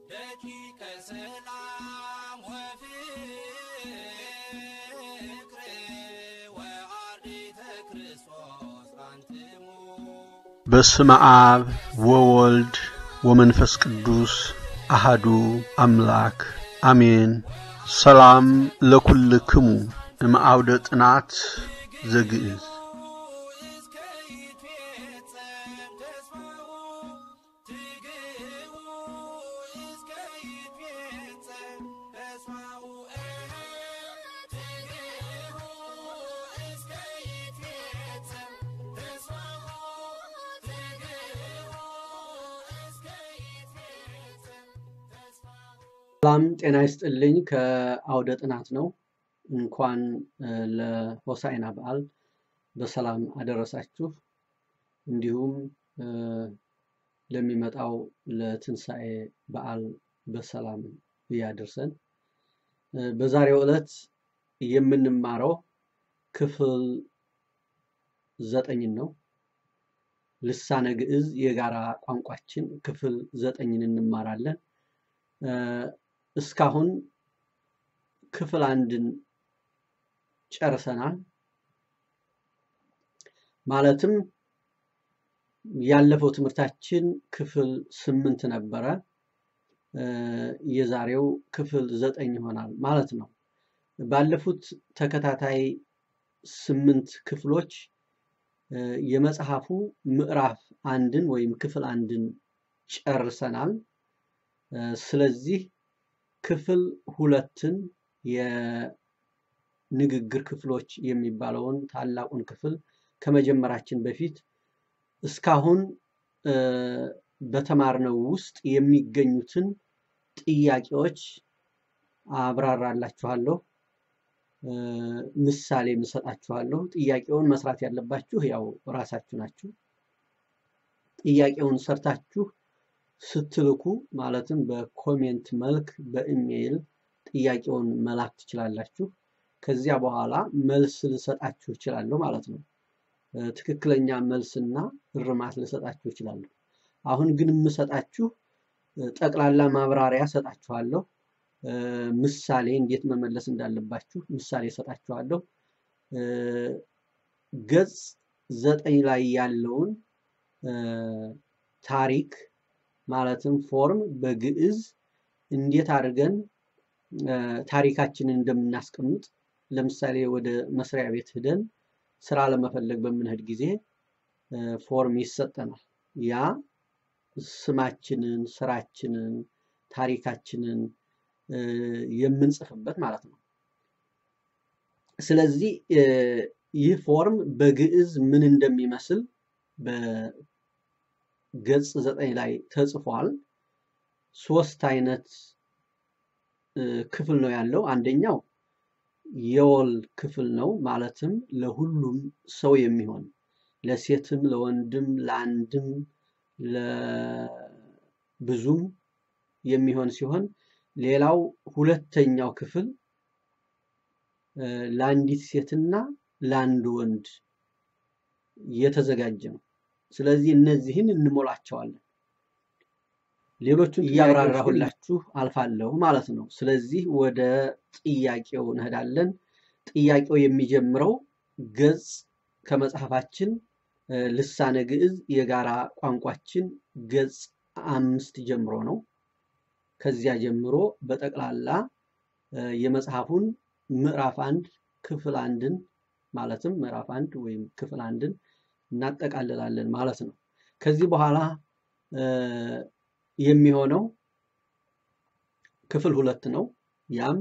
ደቂቀ ሰላም ወፍቅር ወአርዲተ ክርስቶስ አንትሙ በስመ አብ ወወልድ ወመንፈስ ቅዱስ አሐዱ አምላክ አሜን። ሰላም ለኩልክሙ እምአውደ ጥናት ዘግእዝ እስከ ይትፌጸም ተስፋው ትግው እስከ ይትፌጸም ተስፋው ትግው እስከ ይትፌጸም ተስፋው ትግው እስከ ይትፌጸም ተስፋው። ሰላም ጤና ይስጥልኝ። ከአውደ ጥናት ነው። እንኳን ለሆሳዕና በዓል በሰላም አደረሳችሁ። እንዲሁም ለሚመጣው ለትንሣኤ በዓል በሰላም ያድርሰን። በዛሬው ዕለት የምንማረው ክፍል 9 ነው። ልሳነ ግዕዝ የጋራ ቋንቋችን ክፍል 9ን እንማራለን። እስካሁን ክፍል 1ን ጨርሰናል። ማለትም ያለፈው ትምህርታችን ክፍል 8 ነበረ። የዛሬው ክፍል 9 ይሆናል ማለት ነው። ባለፉት ተከታታይ 8 ክፍሎች የመጽሐፉ ምዕራፍ 1ን ወይም ክፍል 1ን ጨርሰናል። ስለዚህ ክፍል 2ን የንግግር ክፍሎች የሚባለውን ታላቁን ክፍል ከመጀመራችን በፊት እስካሁን በተማርነው ውስጥ የሚገኙትን ጥያቄዎች አብራራላችኋለሁ፣ ምሳሌ እሰጣችኋለሁ። ጥያቄውን መስራት ያለባችሁ ያው ራሳችሁ ናችሁ። ጥያቄውን ሰርታችሁ ስትልኩ ማለትም በኮሜንት መልክ በኢሜይል ጥያቄውን መላክ ትችላላችሁ። ከዚያ በኋላ መልስ ልሰጣችሁ እችላለሁ ማለት ነው። ትክክለኛ መልስና እርማት ልሰጣችሁ እችላለሁ። አሁን ግን የምሰጣችሁ ጠቅላላ ማብራሪያ ሰጣችኋለሁ። ምሳሌ እንዴት መመለስ እንዳለባችሁ ምሳሌ ሰጣችኋለሁ። ገጽ 9 ላይ ያለውን ታሪክ ማለትም ፎርም በግዕዝ እንዴት አድርገን ታሪካችንን እንደምናስቀምጥ፣ ለምሳሌ ወደ መስሪያ ቤት ሄደን ስራ ለመፈለግ በምንሄድ ጊዜ ፎርም ይሰጠናል። ያ ስማችንን፣ ስራችንን፣ ታሪካችንን የምንጽፍበት ማለት ነው። ስለዚህ ይህ ፎርም በግዕዝ ምን እንደሚመስል በገጽ 9 ላይ ተጽፏል። 3 አይነት ክፍል ነው ያለው። አንደኛው የወል ክፍል ነው። ማለትም ለሁሉም ሰው የሚሆን ለሴትም፣ ለወንድም፣ ለአንድም፣ ለብዙም የሚሆን ሲሆን ሌላው ሁለተኛው ክፍል ለአንዲት ሴትና ለአንድ ወንድ የተዘጋጀ ነው። ስለዚህ እነዚህን እንሞላቸዋለን። ሌሎቹን እያብራራሁላችሁ አልፋለሁ ማለት ነው። ስለዚህ ወደ ጥያቄው እንሄዳለን። ጥያቄው የሚጀምረው ገጽ ከመጽሐፋችን ልሳነ ግዕዝ የጋራ ቋንቋችን ገጽ 5 ጀምሮ ነው። ከዚያ ጀምሮ በጠቅላላ የመጽሐፉን ምዕራፍ 1 ክፍል 1ን ማለትም ምዕራፍ 1 ወይም ክፍል 1ን እናጠቃልላለን ማለት ነው። ከዚህ በኋላ የሚሆነው ክፍል 2 ነው። ያም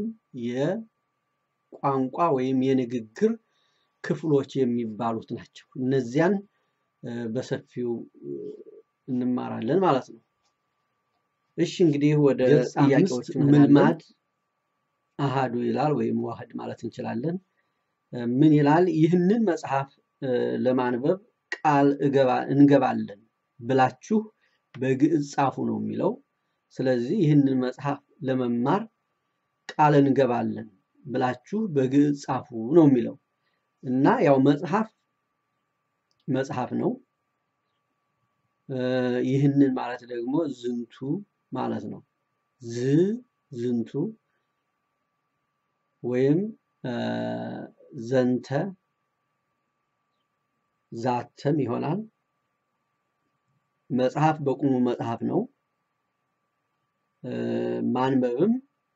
የቋንቋ ወይም የንግግር ክፍሎች የሚባሉት ናቸው። እነዚያን በሰፊው እንማራለን ማለት ነው። እሺ እንግዲህ ወደ ጥያቄዎች ምልማድ አሃዱ ይላል ወይም ዋህድ ማለት እንችላለን። ምን ይላል? ይህንን መጽሐፍ ለማንበብ ቃል እንገባለን ብላችሁ በግዕዝ ጻፉ ነው የሚለው። ስለዚህ ይህንን መጽሐፍ ለመማር ቃል እንገባለን ብላችሁ በግዕዝ ጻፉ ነው የሚለው እና ያው መጽሐፍ ነው። ይህንን ማለት ደግሞ ዝንቱ ማለት ነው። ዝንቱ ወይም ዘንተ ዛተም ይሆናል። መጽሐፍ በቁሙ መጽሐፍ ነው። ማንበብም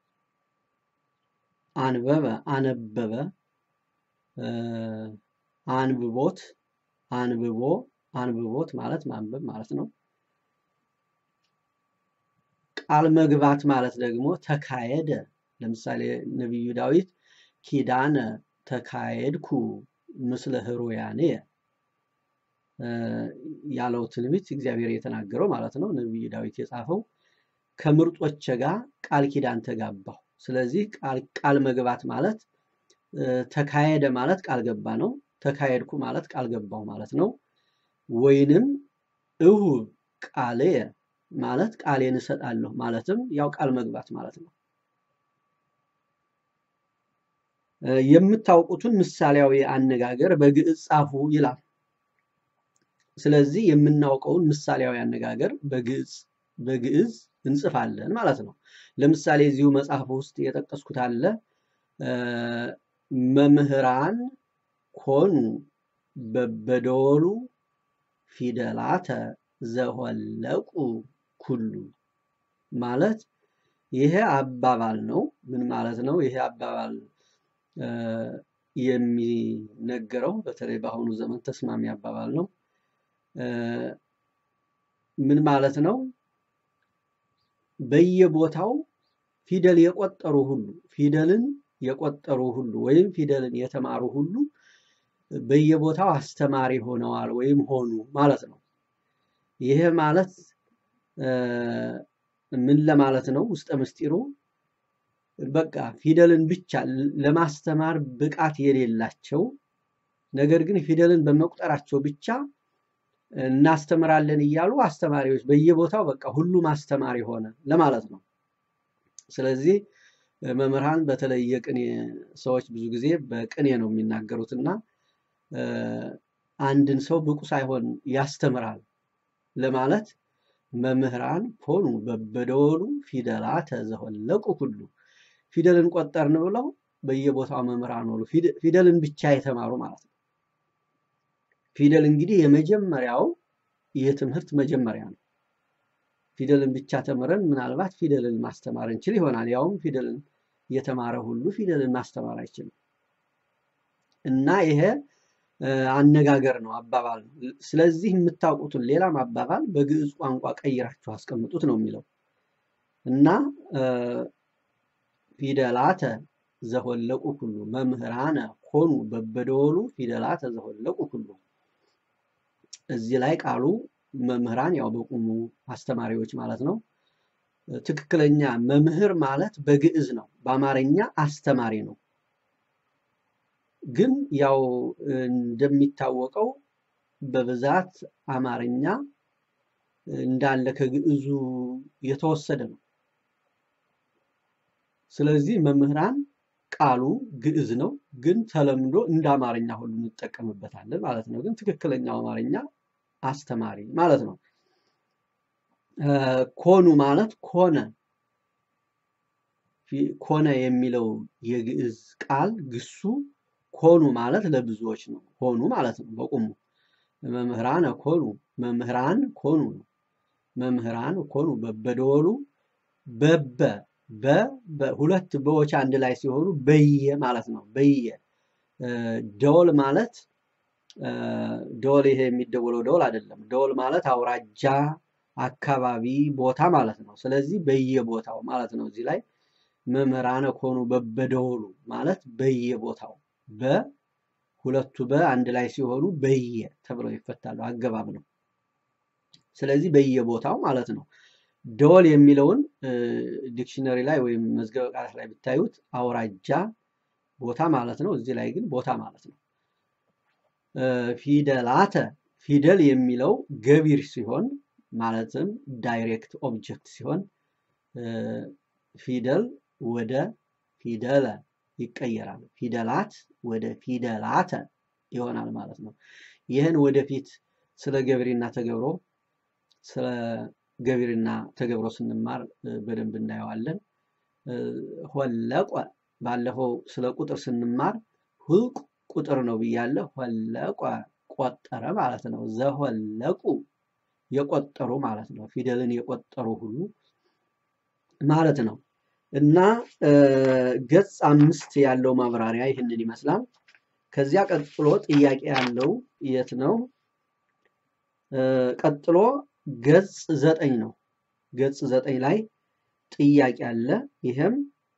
አንበበ አነበበ፣ አንብቦት አንብቦ አንብቦት ማለት ማንበብ ማለት ነው። ቃል መግባት ማለት ደግሞ ተካሄደ። ለምሳሌ ነብዩ ዳዊት ኪዳነ ተካሄድኩ ምስለ ህሩያኔ ያለው ትንቢት እግዚአብሔር የተናገረው ማለት ነው። ነብዩ ዳዊት የጻፈው ከምርጦች ጋር ቃል ኪዳን ተጋባሁ። ስለዚህ ቃል መግባት ማለት ተካሄደ ማለት ቃል ገባ ነው። ተካሄድኩ ማለት ቃል ገባው ማለት ነው። ወይንም እሁብ ቃሌ ማለት ቃሌን እሰጣለሁ ማለትም ያው ቃል መግባት ማለት ነው። የምታውቁትን ምሳሌያዊ አነጋገር በግዕዝ ጻፉ ይላል። ስለዚህ የምናውቀውን ምሳሌያዊ አነጋገር በግዕዝ እንጽፋለን ማለት ነው። ለምሳሌ እዚሁ መጽሐፍ ውስጥ የጠቀስኩት አለ። መምህራን ኮኑ በበደወሉ ፊደላተ ዘሆለቁ ኩሉ ማለት ይሄ አባባል ነው። ምን ማለት ነው? ይሄ አባባል የሚነገረው በተለይ በአሁኑ ዘመን ተስማሚ አባባል ነው። ምን ማለት ነው? በየቦታው ፊደል የቆጠሩ ሁሉ ፊደልን የቆጠሩ ሁሉ ወይም ፊደልን የተማሩ ሁሉ በየቦታው አስተማሪ ሆነዋል ወይም ሆኑ ማለት ነው። ይሄ ማለት ምን ለማለት ነው? ውስጠ ምስጢሩ በቃ ፊደልን ብቻ ለማስተማር ብቃት የሌላቸው ነገር ግን ፊደልን በመቁጠራቸው ብቻ እናስተምራለን እያሉ አስተማሪዎች በየቦታው በቃ ሁሉም አስተማሪ ሆነ ለማለት ነው። ስለዚህ መምህራን በተለይ የቅኔ ሰዎች ብዙ ጊዜ በቅኔ ነው የሚናገሩትና አንድን ሰው ብቁ ሳይሆን ያስተምራል ለማለት መምህራን ኮኑ በበደወሉ ፊደላተ ዘሆለቁ ኩሉ ፊደልን ቆጠርን ብለው በየቦታው መምህራን ሆኑ። ፊደልን ብቻ የተማሩ ማለት ነው። ፊደል እንግዲህ የመጀመሪያው የትምህርት መጀመሪያ ነው። ፊደልን ብቻ ተምረን ምናልባት ፊደልን ማስተማር እንችል ይሆናል። ያውም ፊደልን የተማረ ሁሉ ፊደልን ማስተማር አይችልም። እና ይሄ አነጋገር ነው፣ አባባል ነው። ስለዚህ የምታውቁትን ሌላም አባባል በግዕዝ ቋንቋ ቀይራችሁ አስቀምጡት ነው የሚለው እና ፊደላተ ዘሆለቁ ኩሉ መምህራነ ኮኑ በበደወሉ ፊደላተ ዘሆለቁ ኩሉ። እዚህ ላይ ቃሉ መምህራን ያው በቁሙ አስተማሪዎች ማለት ነው። ትክክለኛ መምህር ማለት በግዕዝ ነው፣ በአማርኛ አስተማሪ ነው። ግን ያው እንደሚታወቀው በብዛት አማርኛ እንዳለ ከግዕዙ የተወሰደ ነው። ስለዚህ መምህራን ቃሉ ግዕዝ ነው፣ ግን ተለምዶ እንደ አማርኛ ሁሉ እንጠቀምበታለን ማለት ነው። ግን ትክክለኛው አማርኛ አስተማሪ ማለት ነው። ኮኑ ማለት ኮነ ኮነ የሚለው የግዕዝ ቃል ግሱ ኮኑ ማለት ለብዙዎች ነው፣ ሆኑ ማለት ነው በቁሙ። መምህራን ኮኑ መምህራን ኮኑ መምህራን ኮኑ በበደወሉ በሁለት በዎች አንድ ላይ ሲሆኑ በየ ማለት ነው። በየ ደወል ማለት ደወል ይሄ የሚደወለው ደወል አይደለም። ደወል ማለት አውራጃ፣ አካባቢ፣ ቦታ ማለት ነው። ስለዚህ በየቦታው ማለት ነው። እዚህ ላይ መምህራነ ኮኑ በበደወሉ ማለት በየቦታው በሁለቱ በአንድ ላይ ሲሆኑ በየ ተብለው ይፈታሉ። አገባብ ነው። ስለዚህ በየቦታው ማለት ነው። ደወል የሚለውን ዲክሽነሪ ላይ ወይም መዝገበ ቃላት ላይ ብታዩት አውራጃ ቦታ ማለት ነው። እዚህ ላይ ግን ቦታ ማለት ነው። ፊደላተ ፊደል የሚለው ገቢር ሲሆን ማለትም ዳይሬክት ኦብጀክት ሲሆን ፊደል ወደ ፊደለ ይቀየራል። ፊደላት ወደ ፊደላተ ይሆናል ማለት ነው። ይህን ወደፊት ስለ ገቢርና ተገብሮ ስለ ገቢርና ተገብሮ ስንማር በደንብ እናየዋለን። ሆለቆ ባለፈው ስለ ቁጥር ስንማር ሁልቅ ቁጥር ነው ብያለሁ። ሆለቆ ቆጠረ ማለት ነው። ዘሆለቁ የቆጠሩ ማለት ነው። ፊደልን የቆጠሩ ሁሉ ማለት ነው። እና ገጽ 5 ያለው ማብራሪያ ይህንን ይመስላል። ከዚያ ቀጥሎ ጥያቄ ያለው የት ነው? ቀጥሎ ገጽ 9 ነው። ገጽ 9 ላይ ጥያቄ አለ። ይሄም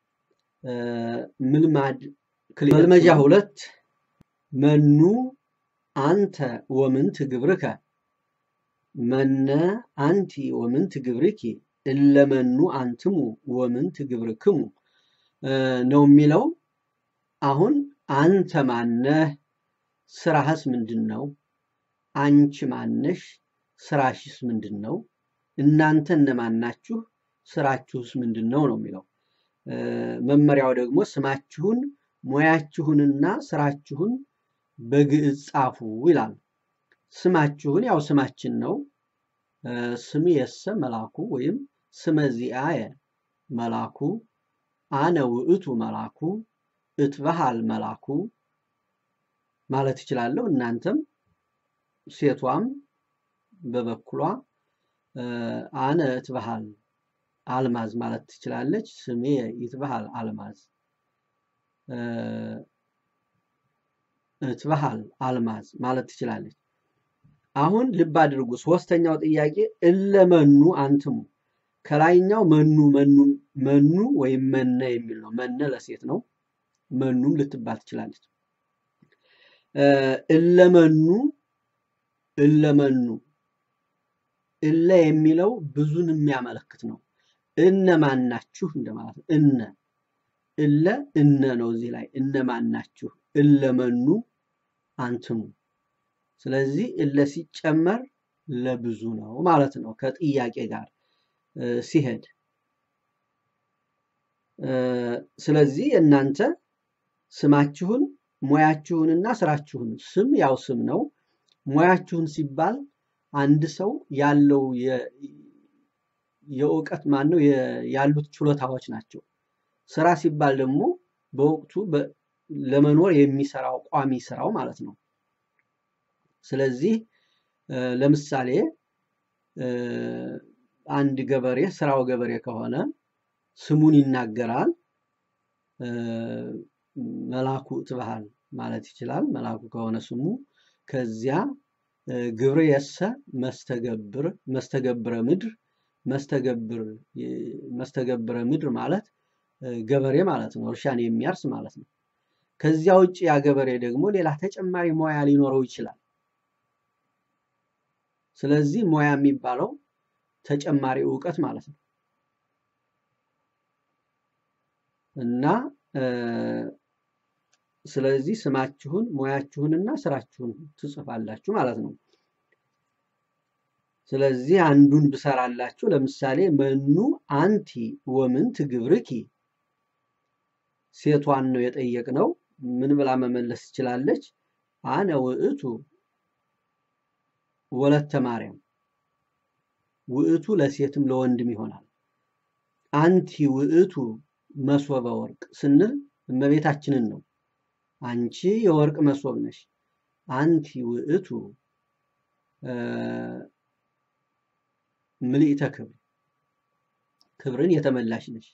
ምልማድ መልመጃ 2 መኑ አንተ ወምንት ግብርከ መነ አንቲ ወምንት ግብርኪ እለመኑ አንትሙ ወምንት ግብርክሙ ነው የሚለው። አሁን አንተ ማነህ? ስራህስ ምንድነው? አንቺ ማነሽ? ስራሽስ ምንድነው? እናንተ እነማን ናችሁ? ስራችሁስ ምንድነው ነው የሚለው። መመሪያው ደግሞ ስማችሁን ሙያችሁንና ስራችሁን በግዕዝ ጻፉ ይላል። ስማችሁን ያው ስማችን ነው። ስም የሰ መላኩ ወይም ስመ ዚአየ መላኩ፣ አነ ውእቱ መላኩ፣ እትበሃል መላኩ ማለት ይችላለሁ። እናንተም ሴቷም በበኩሏ አነ እትበሃል አልማዝ ማለት ትችላለች። ስሜ ይትበሃል አልማዝ፣ እትበሃል አልማዝ ማለት ትችላለች። አሁን ልብ አድርጉ። ሶስተኛው ጥያቄ እለመኑ አንትሙ፣ ከላይኛው መኑ ወይም መነ የሚል ነው። መነ ለሴት ነው። መኑም ልትባል ትችላለች። እለመኑ እለ የሚለው ብዙን የሚያመለክት ነው። እነማን ናችሁ እንደማለት ነው። እለ እነ ነው። እዚህ ላይ እነማን ናችሁ? እለመኑ አንትሙ። ስለዚህ እለ ሲጨመር ለብዙ ነው ማለት ነው ከጥያቄ ጋር ሲሄድ። ስለዚህ እናንተ ስማችሁን ሙያችሁንና ስራችሁን፣ ስም ያው ስም ነው። ሙያችሁን ሲባል አንድ ሰው ያለው የእውቀት ማነው ያሉት ችሎታዎች ናቸው። ስራ ሲባል ደግሞ በወቅቱ ለመኖር የሚሰራው ቋሚ ስራው ማለት ነው። ስለዚህ ለምሳሌ አንድ ገበሬ ስራው ገበሬ ከሆነ ስሙን ይናገራል። መላኩ እትበሃል ማለት ይችላል። መላኩ ከሆነ ስሙ። ከዚያ ግብር የሰ መስተገብረ ምድር፣ መስተገብረ ምድር ማለት ገበሬ ማለት ነው። እርሻን የሚያርስ ማለት ነው። ከዚያ ውጭ ያ ገበሬ ደግሞ ሌላ ተጨማሪ ሙያ ሊኖረው ይችላል። ስለዚህ ሙያ የሚባለው ተጨማሪ ዕውቀት ማለት ነው እና ስለዚህ ስማችሁን ሙያችሁንና ስራችሁን ትጽፋላችሁ ማለት ነው። ስለዚህ አንዱን ብሰራላችሁ ለምሳሌ መኑ አንቲ ወምንት ግብርኪ፣ ሴቷን ነው የጠየቅነው። ምን ብላ መመለስ ትችላለች? አነ ውእቱ ወለተ ማርያም። ውእቱ ለሴትም ለወንድም ይሆናል። አንቲ ውእቱ መሶበ ወርቅ ስንል እመቤታችንን ነው። አንቺ የወርቅ መሶብ ነሽ። አንቲ ውእቱ ምልዕተ ክብር፣ ክብርን የተመላሽ ነሽ።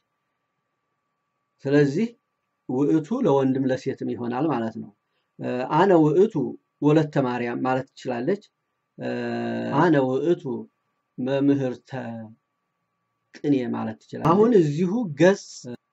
ስለዚህ ውእቱ ለወንድም ለሴትም ይሆናል ማለት ነው። አነ ውእቱ ወለተ ማርያም ማለት ትችላለች። አነ ውእቱ መምህርተ ቅኔ ማለት ትችላለች። አሁን እዚሁ ገጽ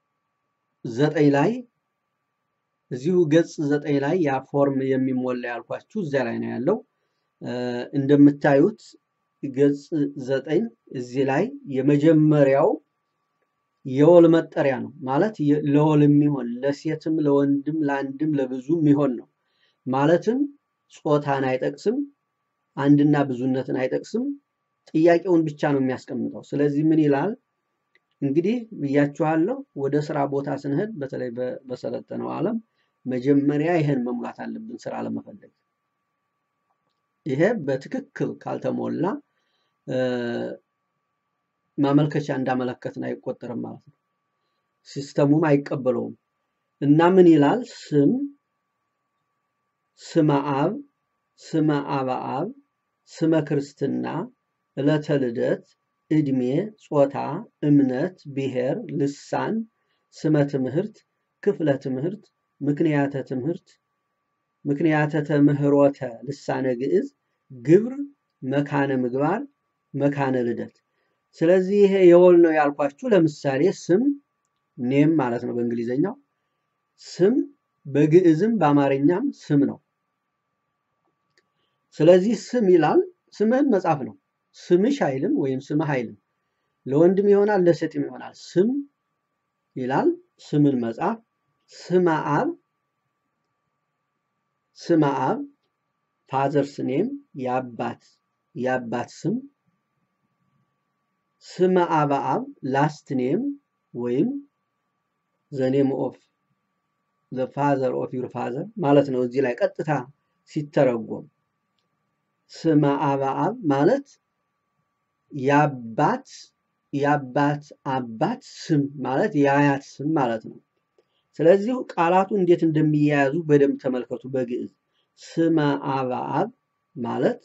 9 ላይ ያ ፎርም የሚሞላ ያልኳችሁ እዚያ ላይ ነው ያለው። እንደምታዩት ገጽ 9 እዚህ ላይ የመጀመሪያው የወል መጠሪያ ነው ማለት ለወል የሚሆን ለሴትም ለወንድም ለአንድም ለብዙም የሚሆን ነው። ማለትም ጾታን አይጠቅስም፣ አንድና ብዙነትን አይጠቅስም። ጥያቄውን ብቻ ነው የሚያስቀምጠው። ስለዚህ ምን ይላል እንግዲህ ብያችኋለሁ። ወደ ስራ ቦታ ስንሄድ በተለይ በሰለጠነው ዓለም መጀመሪያ ይሄን መሙላት አለብን ስራ ለመፈለግ። ይሄ በትክክል ካልተሞላ ማመልከቻ እንዳመለከትን አይቆጠርም ማለት ነው። ሲስተሙም አይቀበለውም እና ምን ይላል? ስም፣ ስመ አብ፣ ስመ አበ አብ፣ ስመ ክርስትና፣ ዕለተ ልደት፣ ዕድሜ፣ ጾታ፣ እምነት፣ ብሔር፣ ልሳን፣ ስመ ትምህርት፣ ክፍለ ትምህርት፣ ምክንያተ ትምህርት፣ ምክንያተ ተምህሮተ ልሳነ ግዕዝ፣ ግብር፣ መካነ ምግባር፣ መካነ ልደት። ስለዚህ ይሄ የወል ነው ያልኳችሁ። ለምሳሌ ስም ኔም ማለት ነው በእንግሊዘኛው። ስም በግዕዝም በአማርኛም ስም ነው። ስለዚህ ስም ይላል ስምህን መጻፍ ነው። ስምሽ አይልም ወይም ስምህ አይልም። ለወንድም ይሆናል ለሴትም ይሆናል። ስም ይላል ስምን መጻፍ። ስመ አብ፣ ስመ አብ ፋዘርስ ኔም የአባት ስም። ስመ አበ አብ ላስት ኔም ወይም ዘ ኔም ኦፍ ዘ ፋዘር ኦፍ ዩር ፋዘር ማለት ነው። እዚህ ላይ ቀጥታ ሲተረጎም ስመ አበ አብ ማለት የአባት አባት ስም ማለት የአያት ስም ማለት ነው። ስለዚህ ቃላቱ እንዴት እንደሚያያዙ በደንብ ተመልከቱ። በግዕዝ ስመ አበ አብ ማለት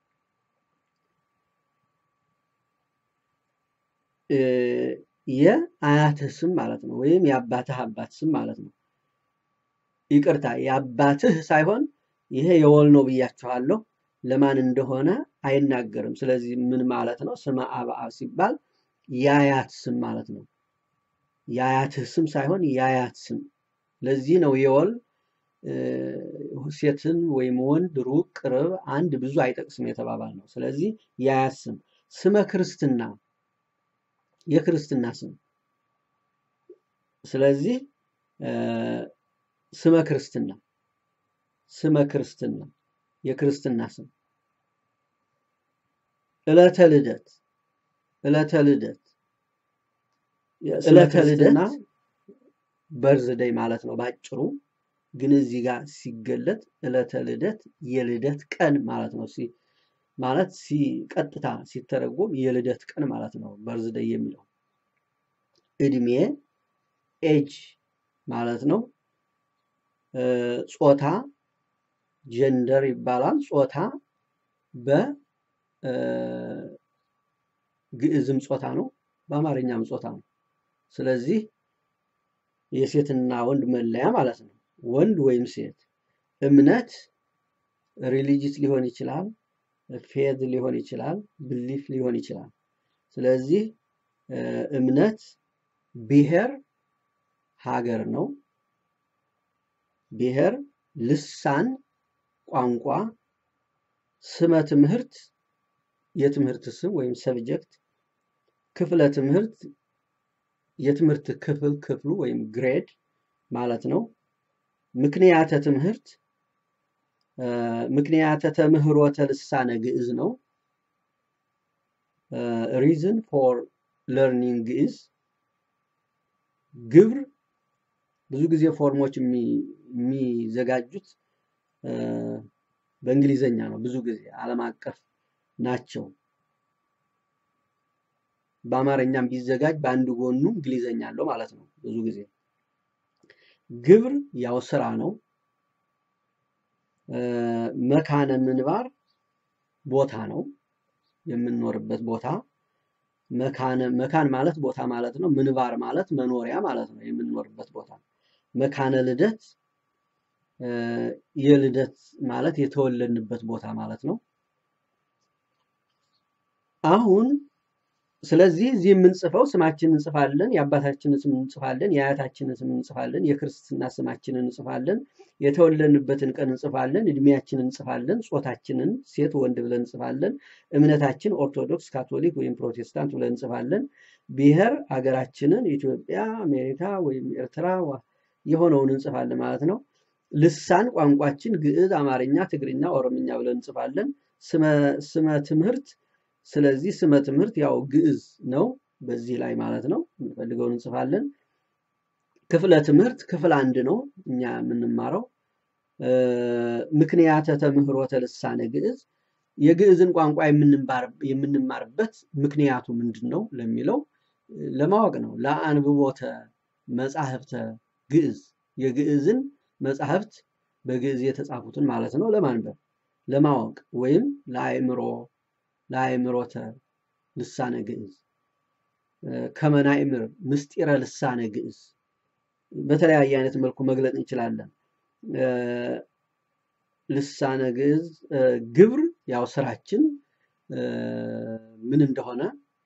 የአያትህ ስም ማለት ነው፣ ወይም የአባትህ አባት ስም ማለት ነው። ይቅርታ የአባትህ ሳይሆን ይሄ የወል ነው ብያችኋለሁ። ለማን እንደሆነ አይናገርም። ስለዚህ ምን ማለት ነው? ስመ አበ አብ ሲባል የአያት ስም ማለት ነው። የአያትህ ስም ሳይሆን የአያት ስም። ለዚህ ነው የወል ሴትን ወይም ወንድ፣ ሩቅ፣ ቅርብ፣ አንድ፣ ብዙ አይጠቅስም የተባባል ነው። ስለዚህ የአያት ስም። ስመ ክርስትና የክርስትና ስም። ስለዚህ ስመ ክርስትና የክርስትና ስም። ዕለተ ልደት በርዝደይ ማለት ነው ባጭሩ። ግን እዚህ ጋር ሲገለጥ ዕለተ ልደት የልደት ቀን ማለት ነው። ማለት ቀጥታ ሲተረጎም የልደት ቀን ማለት ነው በርዝደይ የሚለው። ዕድሜ ኤጅ ማለት ነው። ጾታ ጀንደር ይባላል። ጾታ በግዕዝም ጾታ ነው፣ በአማርኛም ጾታ ነው። ስለዚህ የሴትና ወንድ መለያ ማለት ነው። ወንድ ወይም ሴት። እምነት ሪሊጂስ ሊሆን ይችላል፣ ፌዝ ሊሆን ይችላል፣ ብሊፍ ሊሆን ይችላል። ስለዚህ እምነት። ብሔር ሀገር ነው። ብሔር ልሳን ቋንቋ። ስመ ትምህርት የትምህርት ስም ወይም ሰብጀክት። ክፍለ ትምህርት የትምህርት ክፍሉ ወይም ግሬድ ማለት ነው። ምክንያተ ትምህርት ምክንያተ ተምህሮተ ልሳነ ግዕዝ ነው። ሪዝን ፎር ለርኒንግ ግዕዝ። ግብር ብዙ ጊዜ ፎርሞች የሚዘጋጁት በእንግሊዘኛ ነው። ብዙ ጊዜ ዓለም አቀፍ ናቸው። በአማርኛም ቢዘጋጅ በአንድ ጎኑ እንግሊዘኛ አለው ማለት ነው። ብዙ ጊዜ ግብር ያው ስራ ነው። መካነ ምንባር ቦታ ነው፣ የምንኖርበት ቦታ። መካን ማለት ቦታ ማለት ነው። ምንባር ማለት መኖሪያ ማለት ነው፣ የምንኖርበት ቦታ። መካነ ልደት የልደት ማለት የተወለድንበት ቦታ ማለት ነው። አሁን ስለዚህ እዚህ የምንጽፈው ስማችንን እንጽፋለን፣ የአባታችንን ስም እንጽፋለን፣ የአያታችንን ስም እንጽፋለን፣ የክርስትና ስማችንን እንጽፋለን፣ የተወለድንበትን ቀን እንጽፋለን፣ እድሜያችንን እንጽፋለን፣ ጾታችንን ሴት ወንድ ብለን እንጽፋለን፣ እምነታችን ኦርቶዶክስ ካቶሊክ ወይም ፕሮቴስታንት ብለን እንጽፋለን፣ ብሔር ሀገራችንን ኢትዮጵያ፣ አሜሪካ ወይም ኤርትራ የሆነውን እንጽፋለን ማለት ነው። ልሳን ቋንቋችን ግዕዝ፣ አማርኛ፣ ትግርኛ፣ ኦሮምኛ ብለን እንጽፋለን። ስመ ትምህርት ስለዚህ ስመ ትምህርት ያው ግዕዝ ነው በዚህ ላይ ማለት ነው። የምንፈልገውን እንጽፋለን። ክፍለ ትምህርት ክፍል 1 ነው እኛ የምንማረው። ምክንያተ ተምህሮተ ልሳነ ግዕዝ የግዕዝን ቋንቋ የምንማርበት ምክንያቱ ምንድነው ለሚለው ለማወቅ ነው። ለአንብቦተ መጻሕፍተ ግዕዝ የግዕዝን መጻሕፍት በግዕዝ የተጻፉትን ማለት ነው ለማንበብ ለማወቅ ወይም ለአእምሮተ ልሳነ ግዕዝ ከመናእምር ምስጢረ ልሳነ ግዕዝ በተለያየ አይነት መልኩ መግለጽ እንችላለን። ልሳነ ግዕዝ ግብር ያው ስራችን ምን እንደሆነ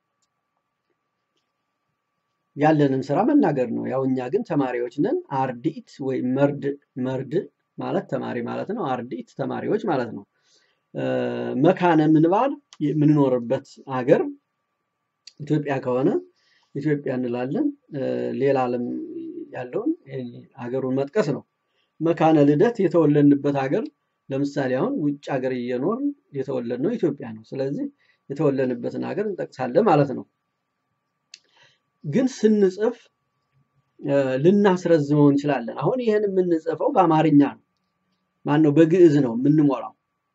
ያለንን ስራ መናገር ነው። ያው እኛ ግን ተማሪዎች ነን። አርዲት ወይ መርድ ማለት ተማሪ ማለት ነው። አርዲት ተማሪዎች ማለት ነው። መካነ ምንባር የምንኖርበት ሀገር ኢትዮጵያ ከሆነ ኢትዮጵያ እንላለን። ሌላ ዓለም ያለውን ሀገሩን መጥቀስ ነው። መካነ ልደት የተወለድንበት ሀገር ለምሳሌ አሁን ውጭ ሀገር እየኖርን የተወለድነው ኢትዮጵያ ነው። ስለዚህ የተወለድንበትን ሀገር እንጠቅሳለን ማለት ነው። ግን ስንጽፍ ልናስረዝመው እንችላለን። አሁን ይሄን የምንጽፈው በአማርኛ ነው። ማነው በግዕዝ ነው የምንሞላው።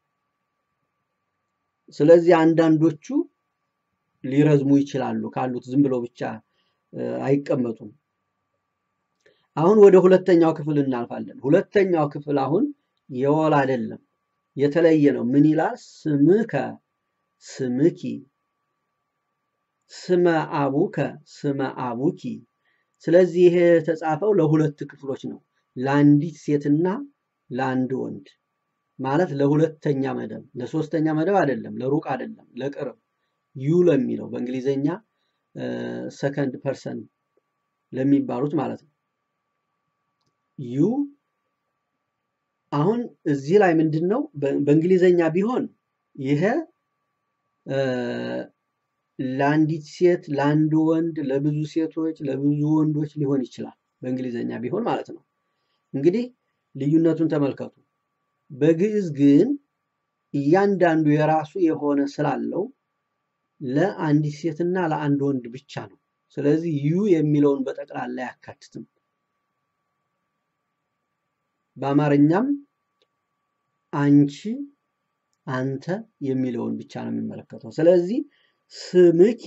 ስለዚህ አንዳንዶቹ ሊረዝሙ ይችላሉ ካሉት ዝም ብሎ ብቻ አይቀመጡም። አሁን ወደ ሁለተኛው ክፍል እናልፋለን። ሁለተኛው ክፍል አሁን የወል አይደለም፣ የተለየ ነው። ምን ይላል? ስምከ ስምኪ፣ ስመ አቡከ ስመ አቡኪ። ስለዚህ ይሄ የተጻፈው ለሁለት ክፍሎች ነው፣ ለአንዲት ሴትና ለአንድ ወንድ ማለት ለሁለተኛ መደብ፣ ለሶስተኛ መደብ አይደለም፣ ለሩቅ አይደለም፣ ለቅርብ ዩ ለሚለው በእንግሊዘኛ ሰከንድ ፐርሰን ለሚባሉት ማለት ነው። ዩ አሁን እዚህ ላይ ምንድነው በእንግሊዘኛ ቢሆን ይሄ ለአንዲት ሴት፣ ለአንድ ወንድ፣ ለብዙ ሴቶች፣ ለብዙ ወንዶች ሊሆን ይችላል በእንግሊዘኛ ቢሆን ማለት ነው። እንግዲህ ልዩነቱን ተመልከቱ። በግዕዝ ግን እያንዳንዱ የራሱ የሆነ ስላለው ለአንዲት ሴትና ለአንድ ወንድ ብቻ ነው። ስለዚህ ዩ የሚለውን በጠቅላላ አያካትትም። በአማርኛም አንቺ፣ አንተ የሚለውን ብቻ ነው የሚመለከተው። ስለዚህ ስምኪ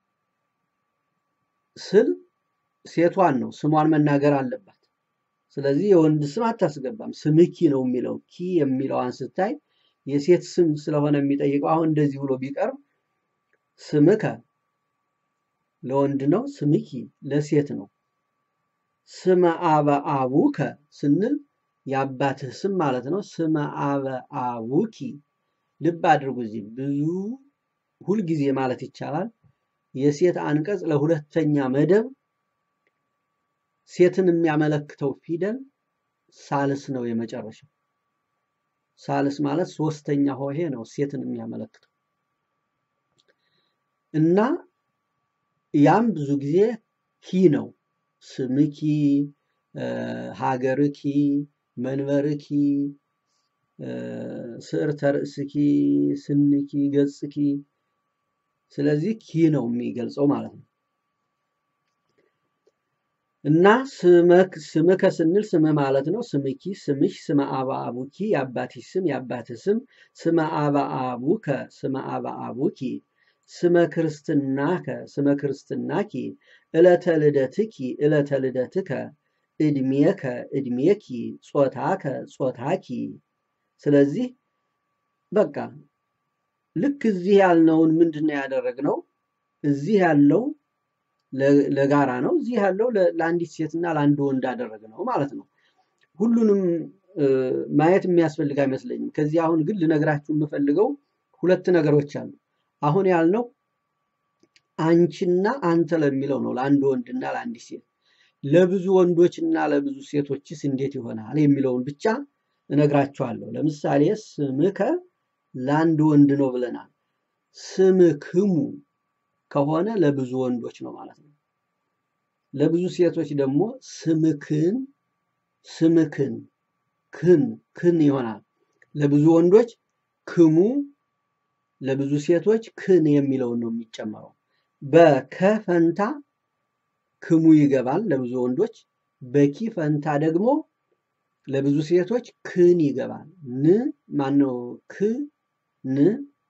ስል ሴቷን ነው፣ ስሟን መናገር አለባት። ስለዚህ የወንድ ስም አታስገባም። ስምኪ ነው የሚለው። ኪ የሚለውን ስታይ የሴት ስም ስለሆነ የሚጠይቀው አሁን እንደዚህ ብሎ ቢቀርብ ስምከ ለወንድ ነው፣ ስምኪ ለሴት ነው። ስመ አበ አቡከ ስንል የአባትህ ስም ማለት ነው። ስመ አበ አቡኪ። ልብ አድርጉ፣ እዚህ ብዙ ሁልጊዜ ማለት ይቻላል የሴት አንቀጽ ለሁለተኛ መደብ ሴትን የሚያመለክተው ፊደል ሳልስ ነው የመጨረሻው። ሳልስ ማለት ሶስተኛ ሆሄ ነው ሴትን የሚያመለክተው እና ያም ብዙ ጊዜ ኪ ነው። ስምኪ፣ ሀገርኪ፣ መንበርኪ፣ ስዕርተ ርእስኪ፣ ስንኪ፣ ገጽኪ። ስለዚህ ኪ ነው የሚገልጸው ማለት ነው። እና ስምከ ስንል ስም ማለት ነው። ስምኪ፣ ስምሽ፣ ስመ አበ አቡኪ የአባትሽ ስም የአባትህ ስም። ስመ አበ አቡከ ስመ አበ አቡኪ። ስመ ክርስትናከ ስመ ክርስትናኪ። ዕለተ ልደትኪ ዕለተ ልደትከ። እድሜከ እድሜኪ። ጾታከ ጾታኪ። ስለዚህ በቃ ልክ እዚህ ያልነውን ምንድነው ያደረግነው? እዚህ ያለው ለጋራ ነው፣ እዚህ ያለው ለአንዲት ሴትና ለአንድ ወንድ አደረግነው ማለት ነው። ሁሉንም ማየት የሚያስፈልግ አይመስለኝም። ከዚህ አሁን ግን ልነግራችሁ የምፈልገው ሁለት ነገሮች አሉ። አሁን ያልነው አንቺና አንተ ለሚለው ነው፣ ለአንድ ወንድና ለአንዲት ሴት። ለብዙ ወንዶችና ለብዙ ሴቶችስ እንዴት ይሆናል የሚለውን ብቻ እነግራችኋለሁ። ለምሳሌ ስምከ ለአንድ ወንድ ነው ብለናል። ስምክሙ ከሆነ ለብዙ ወንዶች ነው ማለት ነው። ለብዙ ሴቶች ደግሞ ስምክን ስምክን ክን ይሆናል። ለብዙ ወንዶች ክሙ፣ ለብዙ ሴቶች ክን የሚለውን ነው የሚጨመረው። በከ ፈንታ ክሙ ይገባል ለብዙ ወንዶች። በኪ ፈንታ ደግሞ ለብዙ ሴቶች ክን ይገባል። ን ማነው ክ ን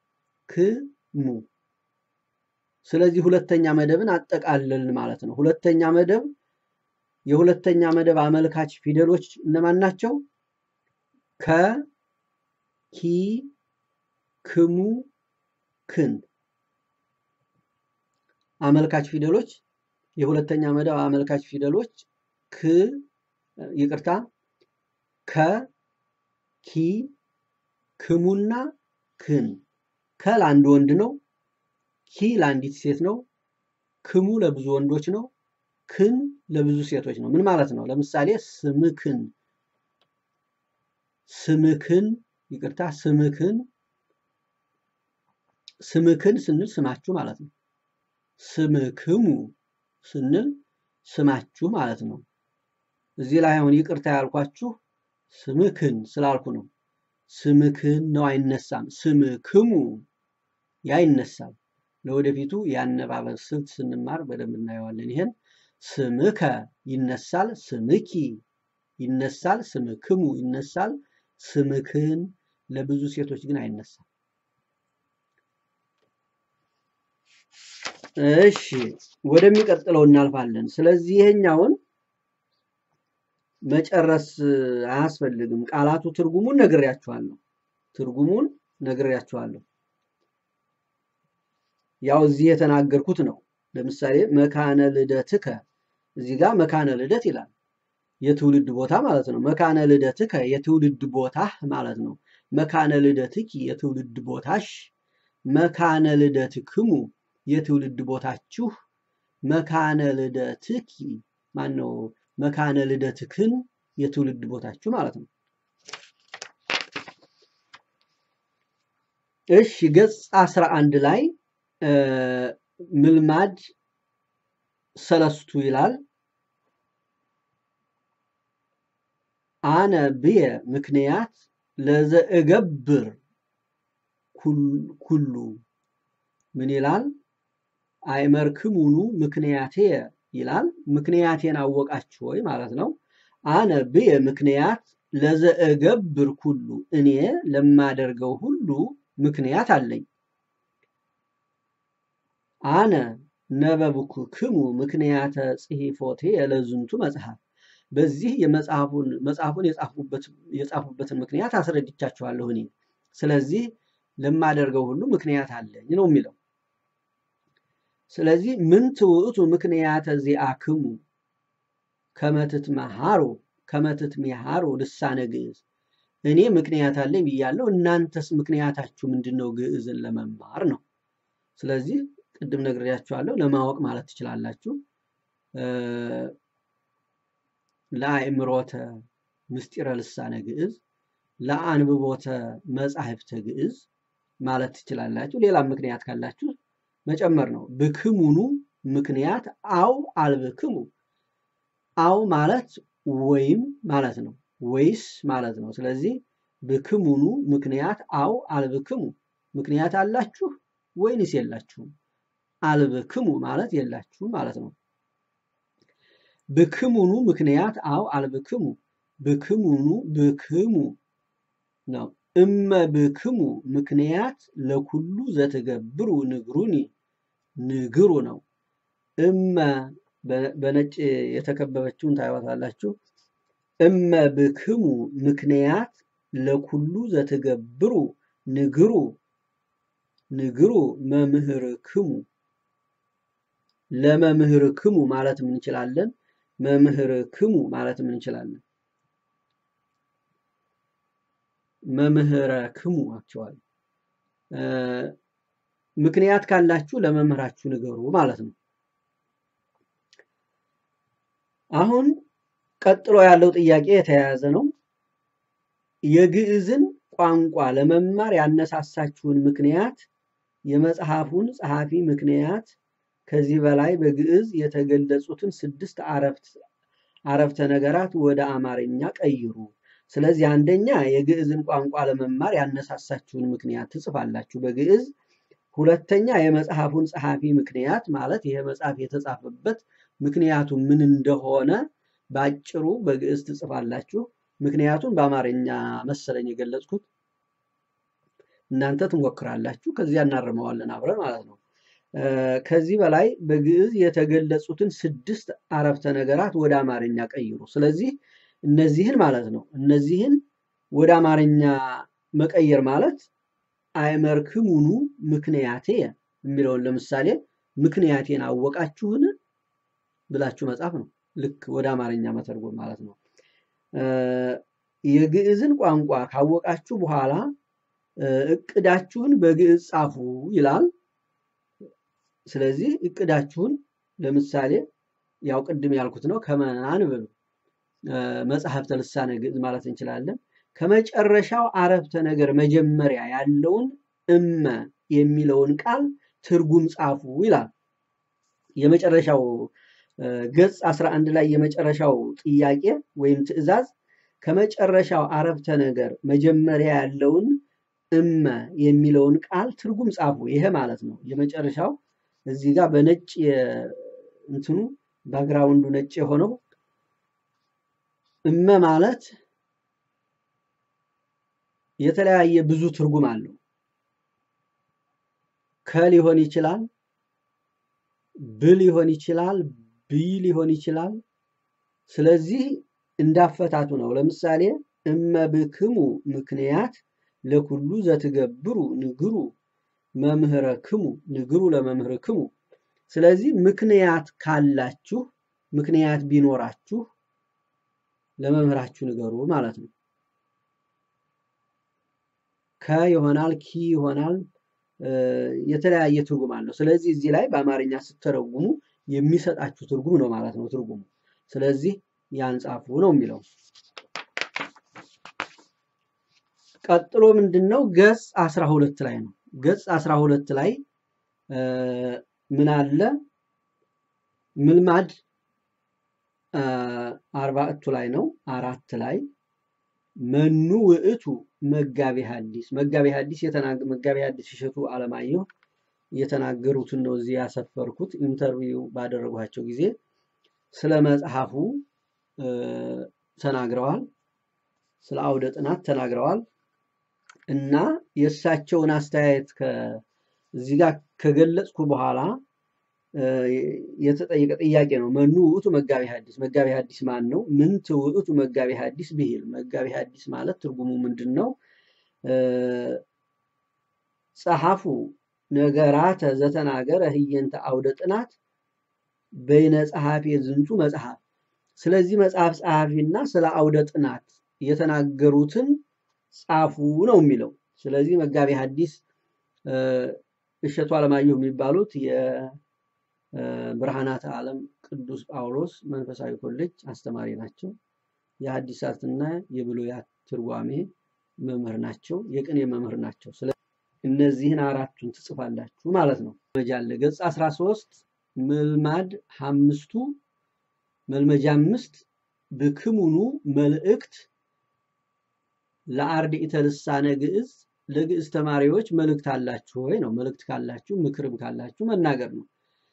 ክሙ። ስለዚህ ሁለተኛ መደብን አጠቃለልን ማለት ነው። ሁለተኛ መደብ የሁለተኛ መደብ አመልካች ፊደሎች እነማን ናቸው? ከ፣ ኪ፣ ክሙ፣ ክን። አመልካች ፊደሎች የሁለተኛ መደብ አመልካች ፊደሎች ከ፣ ኪ፣ ክሙና ክን። ከ ለአንድ ወንድ ነው። ኪ ለአንዲት ሴት ነው። ክሙ ለብዙ ወንዶች ነው። ክን ለብዙ ሴቶች ነው። ምን ማለት ነው? ለምሳሌ ስምክን፣ ስምክን ስንል ስማችሁ ማለት ነው። ስምክሙ ስንል ስማችሁ ማለት ነው። እዚህ ላይ አሁን ይቅርታ ያልኳችሁ ስምክን ስላልኩ ነው። ስምክን ነው አይነሳም። ስምክሙ ያ ይነሳል። ለወደፊቱ የአነባበብ ስልት ስንማር በደንብ እናየዋለን። ይሄን ስምከ ይነሳል፣ ስምኪ ይነሳል፣ ስምክሙ ይነሳል። ስምክን ለብዙ ሴቶች ግን አይነሳም። እሺ ወደሚቀጥለው እናልፋለን። ስለዚህ ይሄኛውን መጨረስ አያስፈልግም። ቃላቱ ትርጉሙን ነግሬያችኋለሁ። ያው እዚህ የተናገርኩት ነው። ለምሳሌ መካነ ልደትከ፣ እዚህ ጋር መካነ ልደት ይላል። የትውልድ ቦታ ማለት ነው። መካነ ልደትከ የትውልድ ቦታህ ማለት ነው። መካነ ልደትኪ የትውልድ ቦታሽ፣ መካነ ልደትክሙ የትውልድ ቦታችሁ፣ መካነ ልደትኪ ማነው መካነ ልደትክን የትውልድ ቦታችሁ ማለት ነው። እሺ ገጽ 11 ላይ ምልማድ ሰለስቱ ይላል። አነ ብየ ምክንያት ለዘእገብር ኩሉ ምን ይላል? አይመርክሙኑ ምክንያቴ ይላል። ምክንያቴን አወቃችሁ ወይ ማለት ነው። አነ ብየ ምክንያት ለዘእገብር ኩሉ እኔ ለማደርገው ሁሉ ምክንያት አለኝ። አነ ነበብኩክሙ ምክንያተ ጽሒፎቴ ለዝንቱ መጽሐፍ፣ በዚህ መጽሐፉን የጻፉበትን ምክንያት አስረድቻችኋለሁ እኔ። ስለዚህ ለማደርገው ሁሉ ምክንያት አለኝ ነው የሚለው። ስለዚህ ምን ትውእቱ ምክንያተ ዚአክሙ ከመትትመሃሩ ልሳነ ግዕዝ፣ እኔ ምክንያት አለኝ ብያለሁ። እናንተስ ምክንያታችሁ ምንድነው? ግዕዝን ለመማር ነው። ስለዚህ ቅድም ነግሬያችኋለሁ፣ ለማወቅ ማለት ትችላላችሁ። ለአእምሮተ ምስጢረ ልሳነ ግዕዝ፣ ለአንብቦተ መጻሕፍተ ግዕዝ ማለት ትችላላችሁ። ሌላም ምክንያት ካላችሁ መጨመር ነው። ብክሙኑ ምክንያት አው አልብክሙ፣ አው ማለት ወይም ማለት ነው፣ ወይስ ማለት ነው። ስለዚህ ብክሙኑ ምክንያት አው አልብክሙ፣ ምክንያት አላችሁ ወይንስ የላችሁም? አልብክሙ ማለት የላችሁም ማለት ነው። ብክሙኑ ምክንያት አው አልብክሙ፣ ብክሙኑ ብክሙ ነው። እመ ብክሙ ምክንያት ለኩሉ ዘተገብሩ ንግሩኒ፣ ንግሩ ነው። እመ በነጭ የተከበበችውን ታዩታላችሁ። እመ ብክሙ ምክንያት ለኩሉ ዘተገብሩ ንግሩ፣ ንግሩ መምህርክሙ፣ ለመምህርክሙ ማለትም እንችላለን። መምህርክሙ ማለትም እንችላለን። መምህረክሙ አክቹዋሊ ምክንያት ካላችሁ ለመምህራችሁ ንገሩ ማለት ነው። አሁን ቀጥሎ ያለው ጥያቄ የተያያዘ ነው። የግዕዝን ቋንቋ ለመማር ያነሳሳችሁን ምክንያት፣ የመጽሐፉን ጸሐፊ ምክንያት፣ ከዚህ በላይ በግዕዝ የተገለጹትን 6 አረፍተ ነገራት ወደ አማርኛ ቀይሩ። ስለዚህ አንደኛ የግዕዝን ቋንቋ ለመማር ያነሳሳችሁን ምክንያት ትጽፋላችሁ በግዕዝ። ሁለተኛ የመጽሐፉን ጸሐፊ ምክንያት ማለት ይሄ መጽሐፍ የተጻፈበት ምክንያቱ ምን እንደሆነ ባጭሩ በግዕዝ ትጽፋላችሁ። ምክንያቱን በአማርኛ መሰለኝ የገለጽኩት። እናንተ ትሞክራላችሁ፣ ከዚያ እናርመዋለን አብረን ማለት ነው። ከዚህ በላይ በግዕዝ የተገለጹትን 6 አረፍተ ነገራት ወደ አማርኛ ቀይሩ። ስለዚህ እነዚህን ማለት ነው እነዚህን ወደ አማርኛ መቀየር ማለት አይመርክሙኑ ምክንያቴ የሚለውን ለምሳሌ ምክንያቴን አወቃችሁን ብላችሁ መጻፍ ነው። ልክ ወደ አማርኛ መተርጎም ማለት ነው። የግዕዝን ቋንቋ ካወቃችሁ በኋላ እቅዳችሁን በግዕዝ ጻፉ ይላል። ስለዚህ እቅዳችሁን ለምሳሌ ያው ቅድም ያልኩት ነው። ከመናንብብ መጽሐፍተ ልሳነ ግዕዝ ማለት እንችላለን። ከመጨረሻው አረፍተ ነገር መጀመሪያ ያለውን እመ የሚለውን ቃል ትርጉም ጻፉ ይላል። የመጨረሻው ገጽ 11 ላይ የመጨረሻው ጥያቄ ወይም ትዕዛዝ ከመጨረሻው አረፍተ ነገር መጀመሪያ ያለውን እመ የሚለውን ቃል ትርጉም ጻፉ። ይሄ ማለት ነው የመጨረሻው እዚህ ጋር በነጭ እንትኑ ባክግራውንዱ ነጭ የሆነው እመ ማለት የተለያየ ብዙ ትርጉም አለው። ከሊሆን ይችላል፣ ብል ሊሆን ይችላል፣ ብይ ሊሆን ይችላል። ስለዚህ እንዳፈታቱ ነው። ለምሳሌ እመ ብክሙ ምክንያት ለኩሉ ዘትገብሩ ንግሩ መምህረክሙ ንግሩ ለመምህርክሙ። ስለዚህ ምክንያት ካላችሁ ምክንያት ቢኖራችሁ ለመምህራችሁ ንገሩ ማለት ነው። ከ ይሆናል፣ ኪ ይሆናል፣ የተለያየ ትርጉም አለው። ስለዚህ እዚህ ላይ በአማርኛ ስትተረጉሙ የሚሰጣችሁ ትርጉም ነው ማለት ነው ትርጉሙ። ስለዚህ ያን ጻፉ ነው የሚለው። ቀጥሎ ምንድነው? ገጽ 12 ላይ ነው። ገጽ 12 ላይ ምን አለ? ምልማድ 40 ላይ ነው 4 ላይ መኑ ውእቱ መጋቤ ሐዲስ መጋቤ ሐዲስ መጋቤ ሐዲስ እሸቱ አለማየሁ የተናገሩትን ነው እዚህ ያሰፈርኩት። ኢንተርቪው ባደረጓቸው ጊዜ ስለ መጽሐፉ ተናግረዋል፣ ስለ አውደ ጥናት ተናግረዋል እና የእሳቸውን አስተያየት ከዚህ ጋር ከገለጽኩ በኋላ የተጠየቀ ጥያቄ ነው። መኑ ውእቱ መጋቤ ሐዲስ መጋቤ ሐዲስ ማን ነው? ምንት ውእቱ መጋቤ ሐዲስ ብሂል መጋቤ ሐዲስ ማለት ትርጉሙ ምንድነው? ጸሐፉ ነገራተ ዘተናገረ ህየንተ አውደ ጥናት በይነ ጸሐፊ ዝንቱ መጽሐፍ። ስለዚህ መጽሐፍ ጸሐፊና ስለ አውደ ጥናት የተናገሩትን ጻፉ ነው የሚለው። ስለዚህ መጋቤ ሐዲስ እሸቱ አለማየሁ የሚባሉት የብርሃናተ ዓለም ቅዱስ ጳውሎስ መንፈሳዊ ኮሌጅ አስተማሪ ናቸው። የሐዲሳትና የብሉያት ትርጓሜ መምህር ናቸው። የቅኔ መምህር ናቸው። ስለዚህ እነዚህን አራቱን ትጽፋላችሁ ማለት ነው። መጃለ ገጽ 13 ምልማድ 5 መልመጃ 5 ብክሙኑ መልእክት ለአርድእተ ልሳነ ግዕዝ ለግዕዝ ተማሪዎች መልእክት አላችሁ ወይ ነው። መልእክት ካላችሁ ምክርም ካላችሁ መናገር ነው።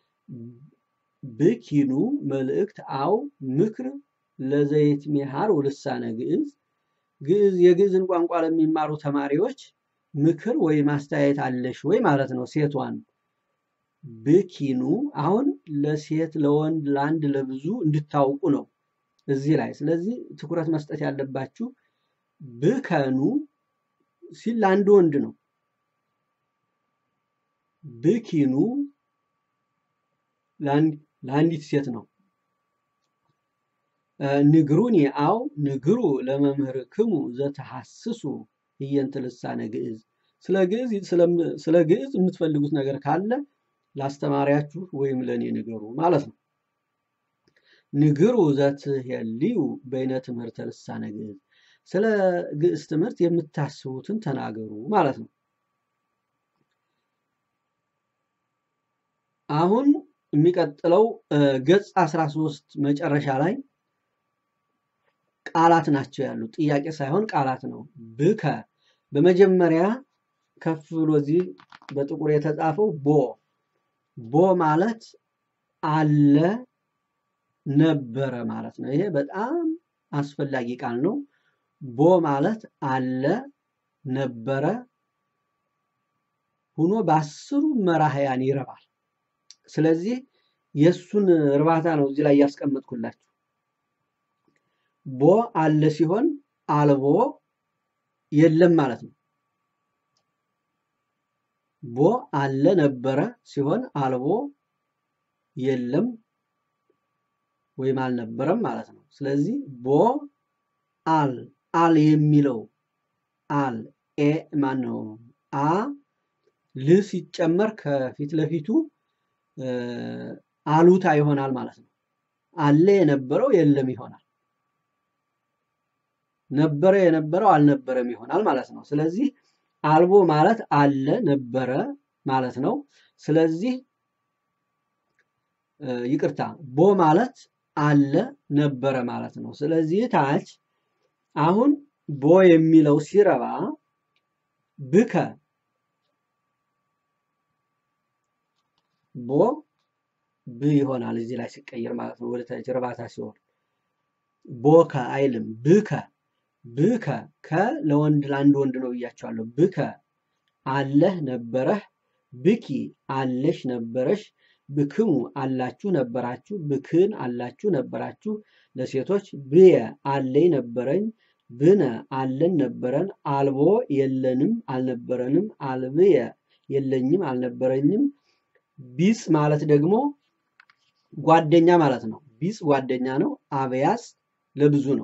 ብኪኑ መልእክት አው ምክር ለዘይት ሚሃር ልሳነ ግዕዝ ግዕዝ የግዕዝን ቋንቋ ለሚማሩ ተማሪዎች ምክር ወይ ማስተያየት አለሽ ወይ ማለት ነው። ሴቷን ብኪኑ አሁን ለሴት ለወንድ ለአንድ ለብዙ እንድታውቁ ነው እዚህ ላይ። ስለዚህ ትኩረት መስጠት ያለባችሁ ብከኑ ሲል ለአንድ ወንድ ነው። ብኪኑ ለአንዲት ሴት ነው። ንግሩኒ አው ንግሩ ለመምህርክሙ ዘተሐስሱ ህየንተ ልሳነ ግዕዝ ስለ ግዕዝ የምትፈልጉት ነገር ካለ ላስተማሪያችሁ ወይም ለኔ ንገሩ ማለት ነው። ንግሩ ዘትሄልዩ በይነ ትምህርተ ልሳነ ግዕዝ ስለ ግዕዝ ትምህርት የምታስቡትን ተናገሩ ማለት ነው። አሁን የሚቀጥለው ገጽ 13 መጨረሻ ላይ ቃላት ናቸው ያሉት። ጥያቄ ሳይሆን ቃላት ነው። ብከ በመጀመሪያ ከፍ ብሎ እዚህ በጥቁር የተጻፈው ቦ ማለት አለ ነበረ ማለት ነው። ይሄ በጣም አስፈላጊ ቃል ነው። ቦ ማለት አለ ነበረ ሆኖ በአስሩ መራህያን ይረባል። ስለዚህ የሱን እርባታ ነው እዚህ ላይ ያስቀመጥኩላችሁ። ቦ አለ ሲሆን አልቦ የለም ማለት ነው። ቦ አለ ነበረ ሲሆን አልቦ የለም ወይም አልነበረም ማለት ነው። ስለዚህ ቦ አል የሚለው አል ማን ነው ል ሲጨመር ከፊት ለፊቱ አሉታ ይሆናል ማለት ነው። አለ የነበረው የለም ይሆናል። ነበረ የነበረው አልነበረም ይሆናል ማለት ነው። ስለዚህ አልቦ ማለት አለ ነበረ ማለት ነው። ስለዚህ ይቅርታ ቦ ማለት አለ ነበረ ማለት ነው። ስለዚህ ታች አሁን ቦ የሚለው ሲረባ ብከ ቦ ብ ይሆናል እዚህ ላይ ሲቀየር ማለት ነው። ወደ ታች እርባታ ሲሆን ቦከ አይልም ብከ ለወንድ ለአንድ ወንድ ነው ብያቸዋለሁ። ብከ አለህ ነበረህ፣ ብኪ አለሽ ነበረሽ፣ ብክሙ አላችሁ ነበራችሁ፣ ብክን አላችሁ ነበራችሁ ለሴቶች፣ ብየ አለኝ ነበረኝ፣ ብነ አለን ነበረን፣ አልቦ የለንም አልነበረንም፣ አልብየ የለኝም አልነበረኝም። ቢጽ ማለት ደግሞ ጓደኛ ማለት ነው። ቢጽ ጓደኛ ነው። አብያስ ለብዙ ነው።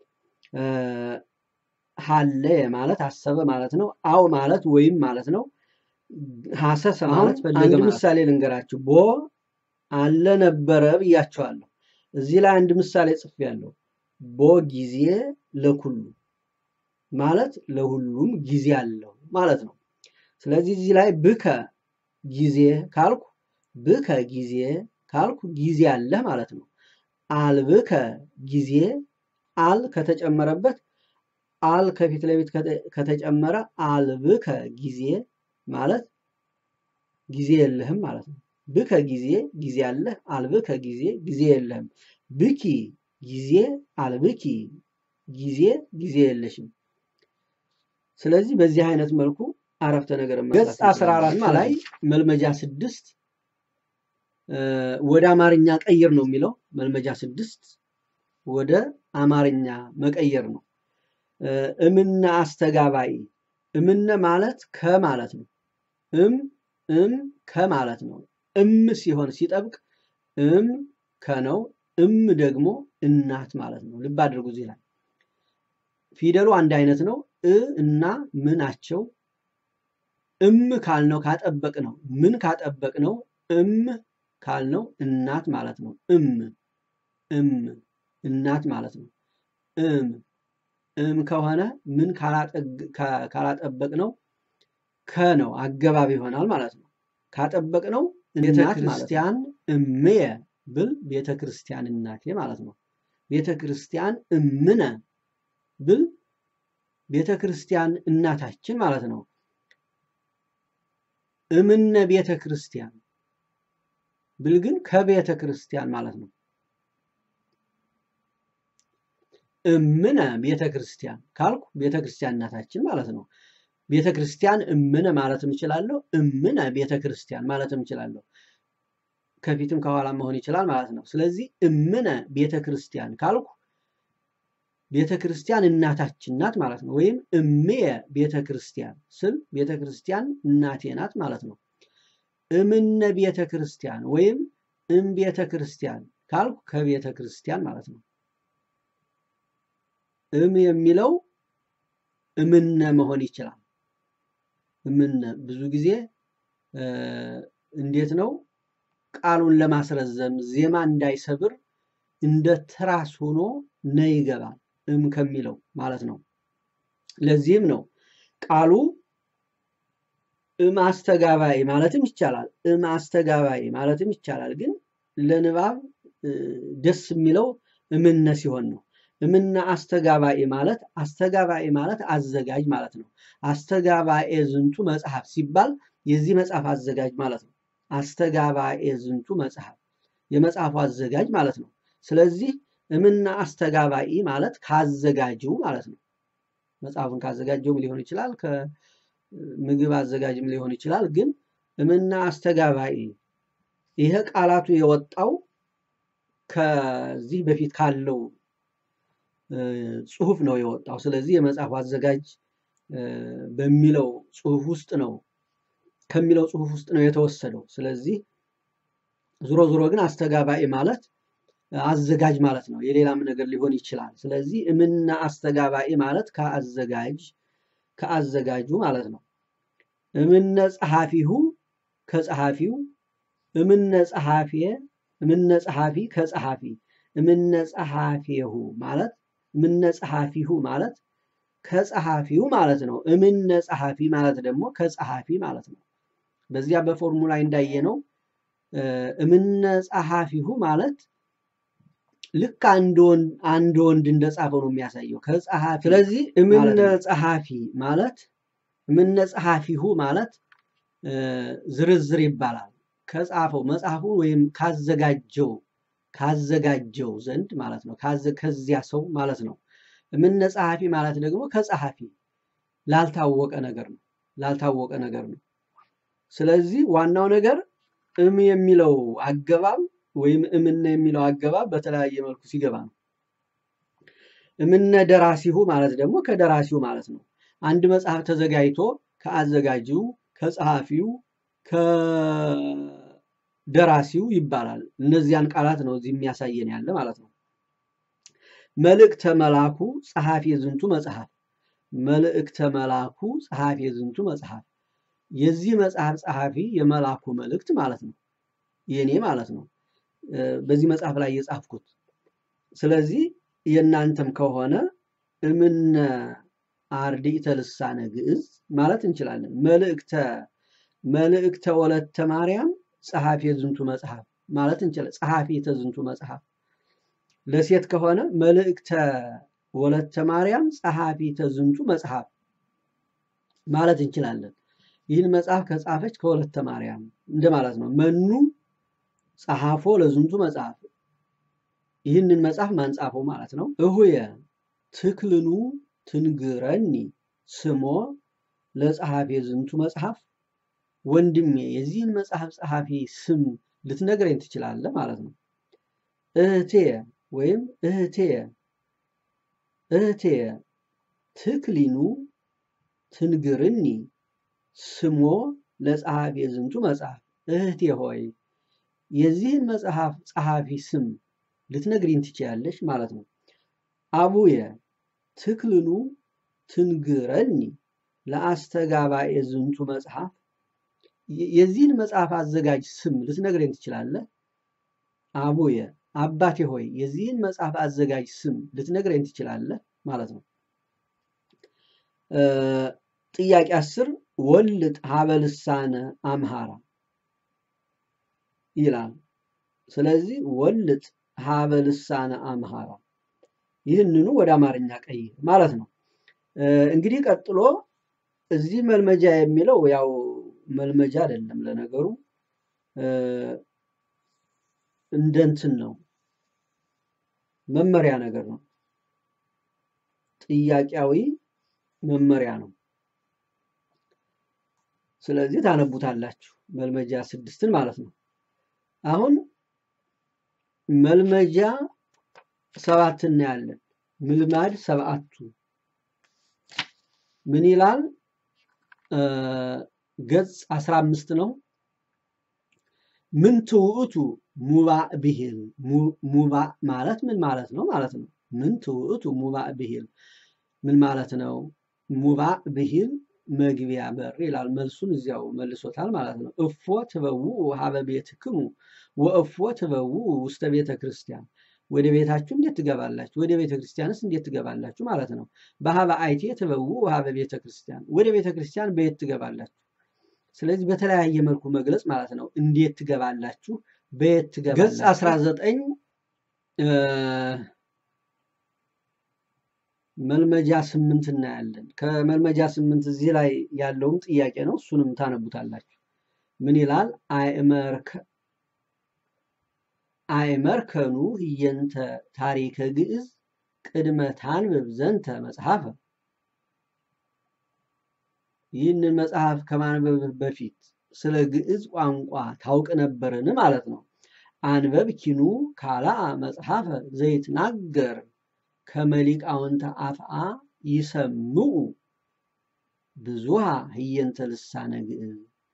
ሀለ ማለት አሰበ ማለት ነው። አው ማለት ወይም ማለት ነው። ሐሰሰ ማለት ፈለገ ማለት ነው። ምሳሌ ልንገራችሁ። ቦ አለ ነበረ ብያቸዋለሁ። እዚህ ላይ አንድ ምሳሌ ጽፌያለሁ። ቦ ጊዜ ለኩሉ ማለት ለሁሉም ጊዜ አለው ማለት ነው። ስለዚህ እዚህ ላይ ብከ ጊዜ ካልኩ ብከ ጊዜ ካልኩ ጊዜ አለ ማለት ነው። አልብከ ጊዜ አል ከተጨመረበት አል ከፊት ለፊት ከተጨመረ አልብከ ጊዜ ማለት ጊዜ የለህም ማለት ነው። ብከ ጊዜ አለህ፣ አልብከ ጊዜ የለህም። ብኪ ጊዜ አልብኪ ጊዜ የለሽም። ስለዚህ በዚህ አይነት መልኩ አረፍተ ነገር ገጽ 14 ላይ መልመጃ 6 ወደ አማርኛ ቀይር ነው የሚለው። መልመጃ 6 ወደ አማርኛ መቀየር ነው። እምነ አስተጋባይ እምነ ማለት ከማለት ነው። ከማለት ነው። ሲሆን ሲጠብቅ ከነው። ደግሞ እናት ማለት ነው። ልብ አድርጉ እዚህ ላይ ፊደሉ አንድ አይነት ነው። እና ም ናቸው። ካልነው ካጠበቅ ነው። ምን ካጠበቅ ነው። ካልነው እናት ማለት ነው። እናት ማለት ነው። ከሆነ ምን ካላጠበቅ ነው ከነው አገባብ ይሆናል ማለት ነው። ካጠበቅ ነው እናት ማለት ነው። እምየ ብል ቤተክርስቲያን እናቴ ማለት ነው። ቤተክርስቲያን እምነ ብል ቤተክርስቲያን እናታችን ማለት ነው። እምነ ቤተክርስቲያን ብል ግን ከቤተክርስቲያን ማለት ነው። እምነ ቤተክርስቲያን ካልኩ ቤተክርስቲያን እናታችን ማለት ነው። ቤተክርስቲያን እምነ ማለትም እችላለሁ። እምነ ቤተክርስቲያን ማለትም እችላለሁ። ከፊትም ከኋላ መሆን ይችላል ማለት ነው። ስለዚህ እምነ ቤተክርስቲያን ካልኩ ቤተክርስቲያን እናታችን ናት ማለት ነው። ወይም እምየ ቤተክርስቲያን ስል ቤተክርስቲያን እናቴ ናት ማለት ነው። እምነ ቤተክርስቲያን ወይም ቤተክርስቲያን ካልኩ ከቤተክርስቲያን ማለት ነው። የሚለው እምነ መሆን ይችላል። እምነ ብዙ ጊዜ እንዴት ነው ቃሉን ለማስረዘም ዜማ እንዳይሰብር እንደ ትራስ ሆኖ ነ ይገባል ከሚለው ማለት ነው። ለዚህም ነው ቃሉ አስተጋባይ ማለትም ይቻላል። አስተጋባይ ማለትም ይቻላል። ግን ለንባብ ደስ የሚለው እምነ ሲሆን ነው። እምነ አስተጋባይ ማለት አዘጋጅ ማለት ነው። አስተጋባኤ ዝንቱ መጽሐፍ ሲባል የዚህ መጽሐፍ አዘጋጅ ማለት ነው። አስተጋባኤ ዝንቱ መጽሐፍ የመጽሐፉ አዘጋጅ ማለት ነው። ስለዚህ እምነ አስተጋባይ ማለት ካዘጋጁ ማለት ነው። መጽሐፉን ካዘጋጀው ሊሆን ይችላል፣ ምግብ አዘጋጅም ሊሆን ይችላል። ግን እምና አስተጋባኢ ይሄ ቃላቱ የወጣው ከዚህ በፊት ካለው ጽሁፍ ነው የወጣው። ስለዚህ የመጽሐፉ አዘጋጅ በሚለው ጽሁፍ ውስጥ ነው ከሚለው ጽሁፍ ውስጥ ነው የተወሰደው። ስለዚህ ዙሮ ዙሮ ግን አስተጋባኢ ማለት አዘጋጅ ማለት ነው። የሌላም ነገር ሊሆን ይችላል። ስለዚህ እምና አስተጋባኢ ማለት ከአዘጋጁ ማለት ነው። እምነ ጸሐፊሁ ከጸሐፊው፣ እምነ ጸሐፊየ እምነ ጸሐፊ ከጸሐፊ፣ እምነ ጸሐፊሁ ማለት እምነ ጸሐፊሁ ማለት ከጸሐፊው ማለት ነው። እምነ ጸሐፊ ማለት ደግሞ ከጸሐፊ ማለት ነው። በዚያ በፎርሙላ እንዳየነው እምነ ጸሐፊሁ ማለት ልክ አንድ ወንድ እንደጻፈው ነው የሚያሳየው ከጸሐፊ። ስለዚህ እምነ ጸሐፊ ማለት እምነ ጸሐፊሁ ማለት ዝርዝር ይባላል። ከጻፈው መጽሐፉን ወይም ካዘጋጀው ዘንድ ማለት ነው። ከዚያ ሰው ማለት ነው። እምነ ጸሐፊ ማለት ደግሞ ከጸሐፊ ላልታወቀ ነገር ነው። ስለዚህ ዋናው ነገር እም የሚለው አገባብ ወይም እምነ የሚለው አገባብ በተለያየ መልኩ ሲገባ ነው። እምነ ደራሲሁ ማለት ደግሞ ከደራሲው ማለት ነው። አንድ መጽሐፍ ተዘጋጅቶ ከአዘጋጁ፣ ከጸሐፊው፣ ከደራሲው ይባላል። እነዚያን ቃላት ነው እዚህ የሚያሳየን ያለ ማለት ነው። መልእክተ መላኩ ጸሐፊ ዝንቱ መጽሐፍ፣ መልእክተ መላኩ ጸሐፊ ዝንቱ መጽሐፍ፣ የዚህ መጽሐፍ ጸሐፊ የመላኩ መልእክት ማለት ነው። የኔ ማለት ነው በዚህ መጽሐፍ ላይ የጻፍኩት። ስለዚህ የእናንተም ከሆነ እምነ አርድእተ ልሳነ ግዕዝ ማለት እንችላለን። መልእክተ ወለተ ማርያም ጸሐፊ ዝንቱ መጽሐፍ ማለት እንችላለን። ጸሐፊ ዝንቱ መጽሐፍ ለሴት ከሆነ መልእክተ ወለተ ማርያም ጸሐፊ ዝንቱ መጽሐፍ ማለት እንችላለን። ይህን መጽሐፍ ከጻፈች ከወለተ ማርያም እንደማለት ነው። መኑ ጸሐፎ ለዝንቱ መጽሐፍ፣ ይህንን መጽሐፍ ማን ጻፈው ማለት ነው። እሁየ ትክልኑ ትንግረኒ ስሞ ለጸሐፊ ዝንቱ መጽሐፍ፣ ወንድሜ የዚህን መጽሐፍ ጸሐፊ ስም ልትነግረኝ ትችላለህ ማለት ነው። እህቴ ወይም እህቴ ትክሊኑ ትንግርኒ ስሞ ለጸሐፊ ዝንቱ መጽሐፍ፣ እህቴ ሆይ የዚህን መጽሐፍ ጸሐፊ ስም ልትነግሪኝ ትችያለሽ ማለት ነው። አቡየ ትክልኑ ትንግረኒ ለአስተጋባኤ ዝንቱ መጽሐፍ፣ የዚህን መጽሐፍ አዘጋጅ ስም ልትነግረኝ ትችላለህ። አቡየ አባቴ ሆይ የዚህን መጽሐፍ አዘጋጅ ስም ልትነግረኝ ትችላለህ ማለት ነው። ጥያቄ 10 ወልጥ ሀበ ልሳነ አምሃራ ይላል። ስለዚህ ወልጥ ሀበ ልሳነ አምሃራ ይህንኑ ወደ አማርኛ ቀይር ማለት ነው። እንግዲህ ቀጥሎ እዚህ መልመጃ የሚለው ያው መልመጃ አይደለም ለነገሩ እንደንትን ነው፣ መመሪያ ነገር ነው። ጥያቄያዊ መመሪያ ነው። ስለዚህ ታነቡታላችሁ መልመጃ 6ን ማለት ነው። አሁን መልመጃ 7 እናያለን። ምልማድ 7ቱ ምን ይላል? ገጽ 15 ነው። ምን ትውእቱ ሙባእ ብሂል፣ ሙባእ ማለት ምን ማለት ነው ማለት ነው። ምን ትውእቱ ሙባእ ብሂል ምን ማለት ነው? ሙባእ ብሂል መግቢያ በር ይላል። መልሱን እዚያው መልሶታል ማለት ነው። እፎ ትበውኡ ሀበ ቤትክሙ ወእፎ ትበውኡ ውስተ ቤተ ክርስቲያን፣ ወደ ቤታችሁ እንዴት ትገባላችሁ? ወደ ቤተ ክርስቲያንስ እንዴት ትገባላችሁ ማለት ነው። በሀበ አይቴ ትበውኡ ሀበ ቤተ ክርስቲያን፣ ወደ ቤተ ክርስቲያን በየት ትገባላችሁ? ስለዚህ በተለያየ መልኩ መግለጽ ማለት ነው። እንዴት ትገባላችሁ፣ በየት ትገባላችሁ። ገጽ 19 መልመጃ 8 እናያለን። ከመልመጃ 8 እዚህ ላይ ያለውም ጥያቄ ነው። እሱንም ታነቡታላችሁ። ምን ይላል? አእመርከኑ ህየንተ ታሪከ ግዕዝ ቅድመ ታንብብ ዘንተ መጽሐፈ። ይህንን መጽሐፍ ከማንበብ በፊት ስለ ግዕዝ ቋንቋ ታውቅ ነበርን ማለት ነው። አንበብ ኪኑ ካልአ መጽሐፈ ዘይትናገር ከመሊቃውንተ አፍአ ይሰምዑ ብዙሃ ህየንተ ልሳነ ግዕዝ።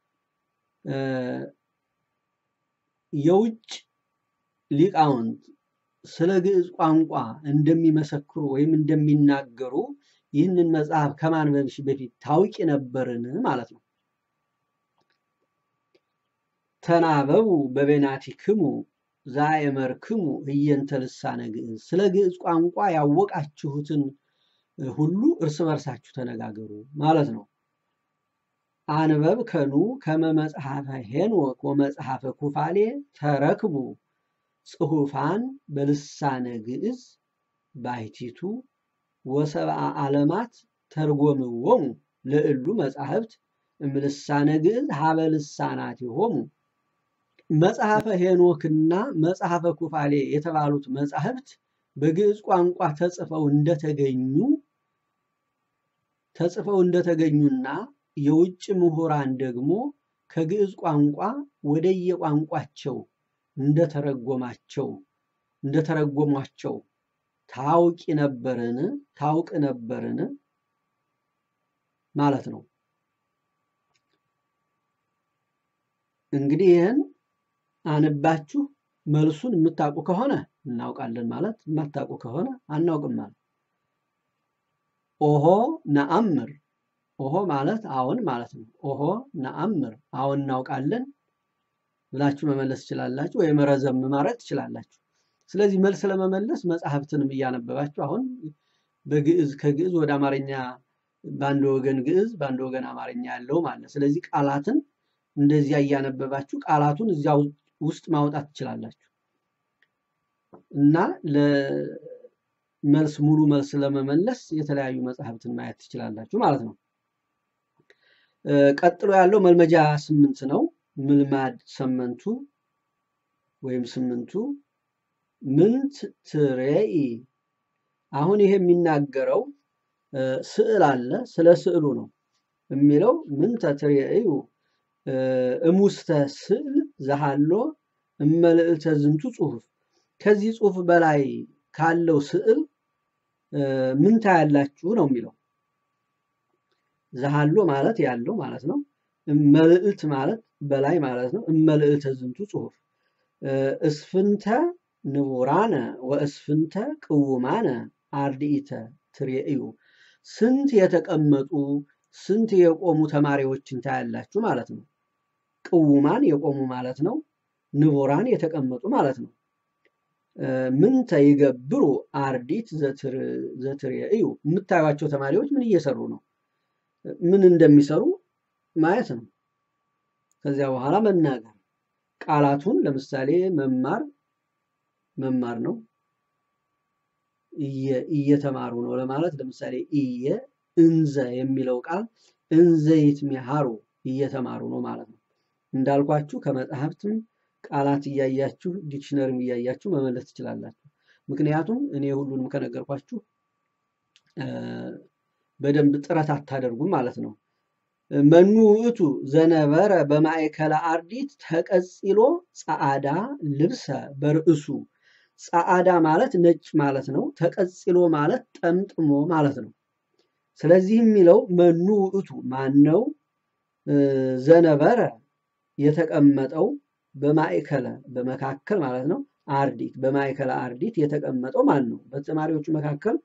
የውጭ ሊቃውንት ስለ ግዕዝ ቋንቋ እንደሚመሰክሩ ወይም እንደሚናገሩ ይህንን መጽሐፍ ከማንበብሽ በፊት ታውቂ ነበርን ማለት ነው። ተናበቡ በቤናቲክሙ ዘአእመርክሙ ህየንተ ልሳነ ግዕዝ። ስለ ግዕዝ ቋንቋ ያወቃችሁትን ሁሉ እርስ በርሳችሁ ተነጋገሩ ማለት ነው። አንበብ ከኑ ከመ መጽሐፈ ሄኖክ ወመጽሐፈ ኩፋሌ ተረክቡ ጽሑፋን በልሳነ ግዕዝ ባሕቲቱ ወሰብአ ዓለማት ተርጎምዎሙ ለእሉ መጻሕፍት እምልሳነ ግዕዝ ሀበ ልሳናቲሆሙ። መጽሐፈ ሄኖክና መጽሐፈ ኩፋሌ የተባሉት መጻሕፍት በግዕዝ ቋንቋ ተጽፈው እንደተገኙና የውጭ ምሁራን ደግሞ ከግዕዝ ቋንቋ ወደየቋንቋቸው እንደተረጎሟቸው ታውቅ ነበርን ማለት ነው። እንግዲህ ይህን አንባችሁ መልሱን የምታውቁ ከሆነ እናውቃለን ማለት፣ የማታውቁ ከሆነ አናውቅም ማለት። ኦሆ ነአምር፣ ኦሆ ማለት አዎን ማለት ነው። ኦሆ ነአምር አዎን እናውቃለን ብላችሁ መመለስ ትችላላችሁ፣ ወይም ረዘም ማድረግ ትችላላችሁ። ስለዚህ መልስ ለመመለስ መጽሐፍትንም እያነበባችሁ አሁን በግዕዝ ከግዕዝ ወደ አማርኛ በአንድ ወገን ግዕዝ በአንድ ወገን አማርኛ ያለው ማለት። ስለዚህ ቃላትን እንደዚያ እያነበባችሁ ቃላቱን እዚያው ውስጥ ማውጣት ትችላላችሁ እና ለመልስ ሙሉ መልስ ለመመለስ የተለያዩ መጽሐፍትን ማየት ትችላላችሁ ማለት ነው። ቀጥሎ ያለው መልመጃ 8 ነው። ምልማድ 8ቱ ወይም 8ቱ ምንት ትሬኢ። አሁን ይሄ የሚናገረው ስዕል አለ፣ ስለ ስዕሉ ነው የሚለው። ምንተ ትሬኢዩ እሙስተ ስዕል ዘሃሎ እመልዕልተ ዝንቱ ጽሑፍ። ከዚህ ጽሑፍ በላይ ካለው ስዕል ምን ታያላችሁ ነው የሚለው። ዘሃሎ ማለት ያለው ማለት ነው። እመልዕልት ማለት በላይ ማለት ነው። እመልዕልተ ዝንቱ ጽሑፍ እስፍንተ ንቡራነ ወእስፍንተ ቅውማነ አርድኢተ ትሬኢዩ። ስንት የተቀመጡ ስንት የቆሙ ተማሪዎችን ታያላችሁ ማለት ነው። ቅውማን የቆሙ ማለት ነው። ንቡራን የተቀመጡ ማለት ነው። ምንተ ይገብሩ አርዲት ዘትሬኢዩ። የምታዩቸው ተማሪዎች ምን እየሰሩ ነው፣ ምን እንደሚሰሩ ማየት ነው። ከዚያ በኋላ መናገር። ቃላቱን ለምሳሌ መማር ነው። እየተማሩ ነው ለማለት ለምሳሌ እንዘ የሚለው ቃል እንዘ ይትሚሃሩ እየተማሩ ነው ማለት ነው። እንዳልኳችሁ ከመጽሐፍትም ቃላት እያያችሁ ዲክሽነሪም እያያችሁ መመለስ ትችላላችሁ። ምክንያቱም እኔ ሁሉንም ከነገርኳችሁ በደንብ ጥረት አታደርጉም ማለት ነው። መኑ ውእቱ ዘነበረ በማእከለ አርዲት ተቀጽሎ ጸዓዳ ልብሰ በርእሱ። ጸዓዳ ማለት ነጭ ማለት ነው። ተቀጽሎ ማለት ጠምጥሞ ማለት ነው። ስለዚህ የሚለው መኑ ውእቱ ማነው፣ ዘነበረ የተቀመጠው፣ በማእከለ በመካከል ማለት ነው። አርዲት በማእከለ አርዲት የተቀመጠው ማን ነው? በተማሪዎቹ መካከል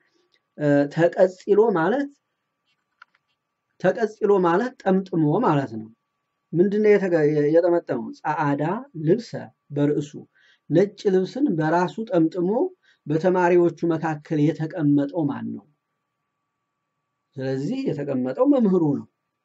ተቀጽሎ ማለት ጠምጥሞ ማለት ነው። ምንድነው የጠመጠመው? ጸዓዳ ልብሰ በርእሱ፣ ነጭ ልብስን በራሱ ጠምጥሞ በተማሪዎቹ መካከል የተቀመጠው ማን ነው? ስለዚህ የተቀመጠው መምህሩ ነው።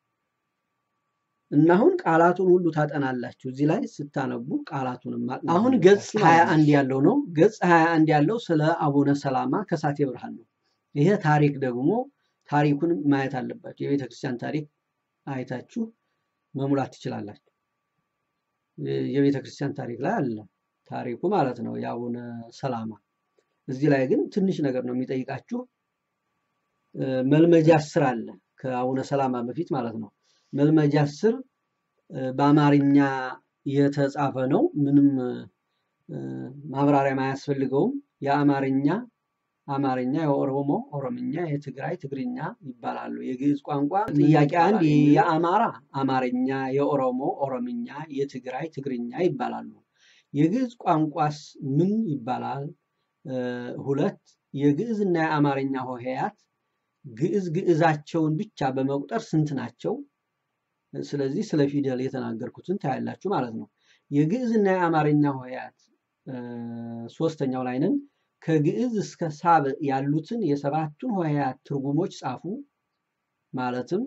እና አሁን ቃላቱን ሁሉ ታጠናላችሁ። እዚህ ላይ ስታነቡ ቃላቱንም ማጥናት። አሁን ገጽ 21 ያለው ነው። ገጽ 21 ያለው ስለ አቡነ ሰላማ ከሳቴ ብርሃን ነው። ይሄ ታሪክ ደግሞ ታሪኩን ማየት አለባችሁ። የቤተ ክርስቲያን ታሪክ አይታችሁ መሙላት ትችላላችሁ። የቤተ ክርስቲያን ታሪክ ላይ አለ ታሪኩ ማለት ነው የአቡነ ሰላማ። እዚህ ላይ ግን ትንሽ ነገር ነው የሚጠይቃችሁ። መልመጃ 10 አለ። ከአቡነ ሰላማ በፊት ማለት ነው። መልመጃ 10 በአማርኛ የተጻፈ ነው። ምንም ማብራሪያ ማያስፈልገውም። አማርኛ፣ የኦሮሞ ኦሮምኛ፣ የትግራይ ትግርኛ ይባላሉ። የግዕዝ ቋንቋ ጥያቄ 1 የአማራ አማርኛ፣ የኦሮሞ ኦሮምኛ፣ የትግራይ ትግርኛ ይባላሉ። የግዕዝ ቋንቋስ ምን ይባላል? 2 የግዕዝና የአማርኛ ሆሄያት ግዕዛቸውን ብቻ በመቁጠር ስንት ናቸው? ስለዚህ ስለ ፊደል የተናገርኩትን ታያላችሁ ማለት ነው። የግዕዝና የአማርኛ ሆሄያት 3ኛው ላይ ነን። ከግዕዝ እስከ ሳብዕ ያሉትን የ7ቱን ሆሄያት ትርጉሞች ጻፉ። ማለትም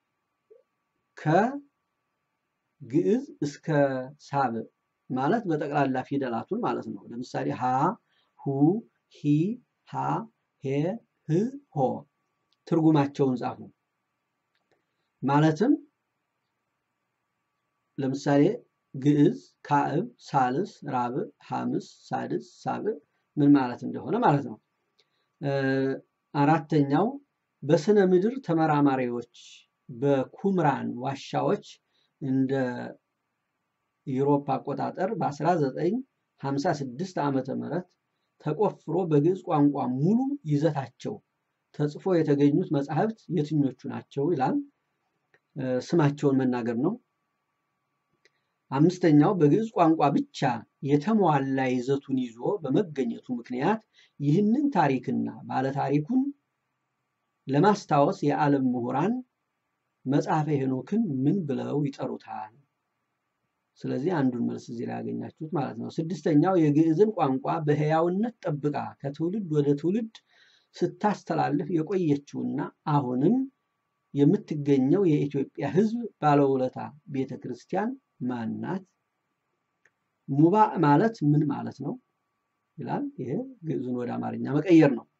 ከግዕዝ እስከ ሳብዕ ማለት በጠቅላላ ፊደላቱን ማለት ነው። ለምሳሌ ሀ፣ ሁ፣ ሂ፣ ሃ፣ ሄ፣ ህ፣ ሆ ትርጉማቸውን ጻፉ። ማለትም ለምሳሌ ግዕዝ ካዕብ፣ ሳልስ፣ ራብዕ፣ ሐምስ፣ ሳድስ፣ ሳብዕ ምን ማለት እንደሆነ ማለት ነው። 4ኛው በስነ ምድር ተመራማሪዎች በኩምራን ዋሻዎች እንደ ዩሮፓ አቆጣጠር በ1956 ዓመተ ምህረት ተቆፍሮ በግዕዝ ቋንቋ ሙሉ ይዘታቸው ተጽፎ የተገኙት መጻሕፍት የትኞቹ ናቸው ይላል። ስማቸውን መናገር ነው። 5ኛው በግዕዝ ቋንቋ ብቻ የተሟላ ይዘቱን ይዞ በመገኘቱ ምክንያት ይህንን ታሪክና ባለታሪኩን ለማስታወስ የዓለም ምሁራን መጽሐፈ ሄኖክን ምን ብለው ይጠሩታል? ስለዚህ አንዱን መልስ እዚህ ላይ ያገኛችሁት ማለት ነው። 6ኛው የግዕዝን ቋንቋ በሕያውነት ጠብቃ ከትውልድ ወደ ትውልድ ስታስተላልፍ የቆየችውና አሁንም የምትገኘው የኢትዮጵያ ሕዝብ ባለውለታ ቤተ ክርስቲያን ማን ናት? ሙባእ ማለት ምን ማለት ነው ይላል። ይሄ ግዕዙን ወደ አማርኛ መቀየር ነው።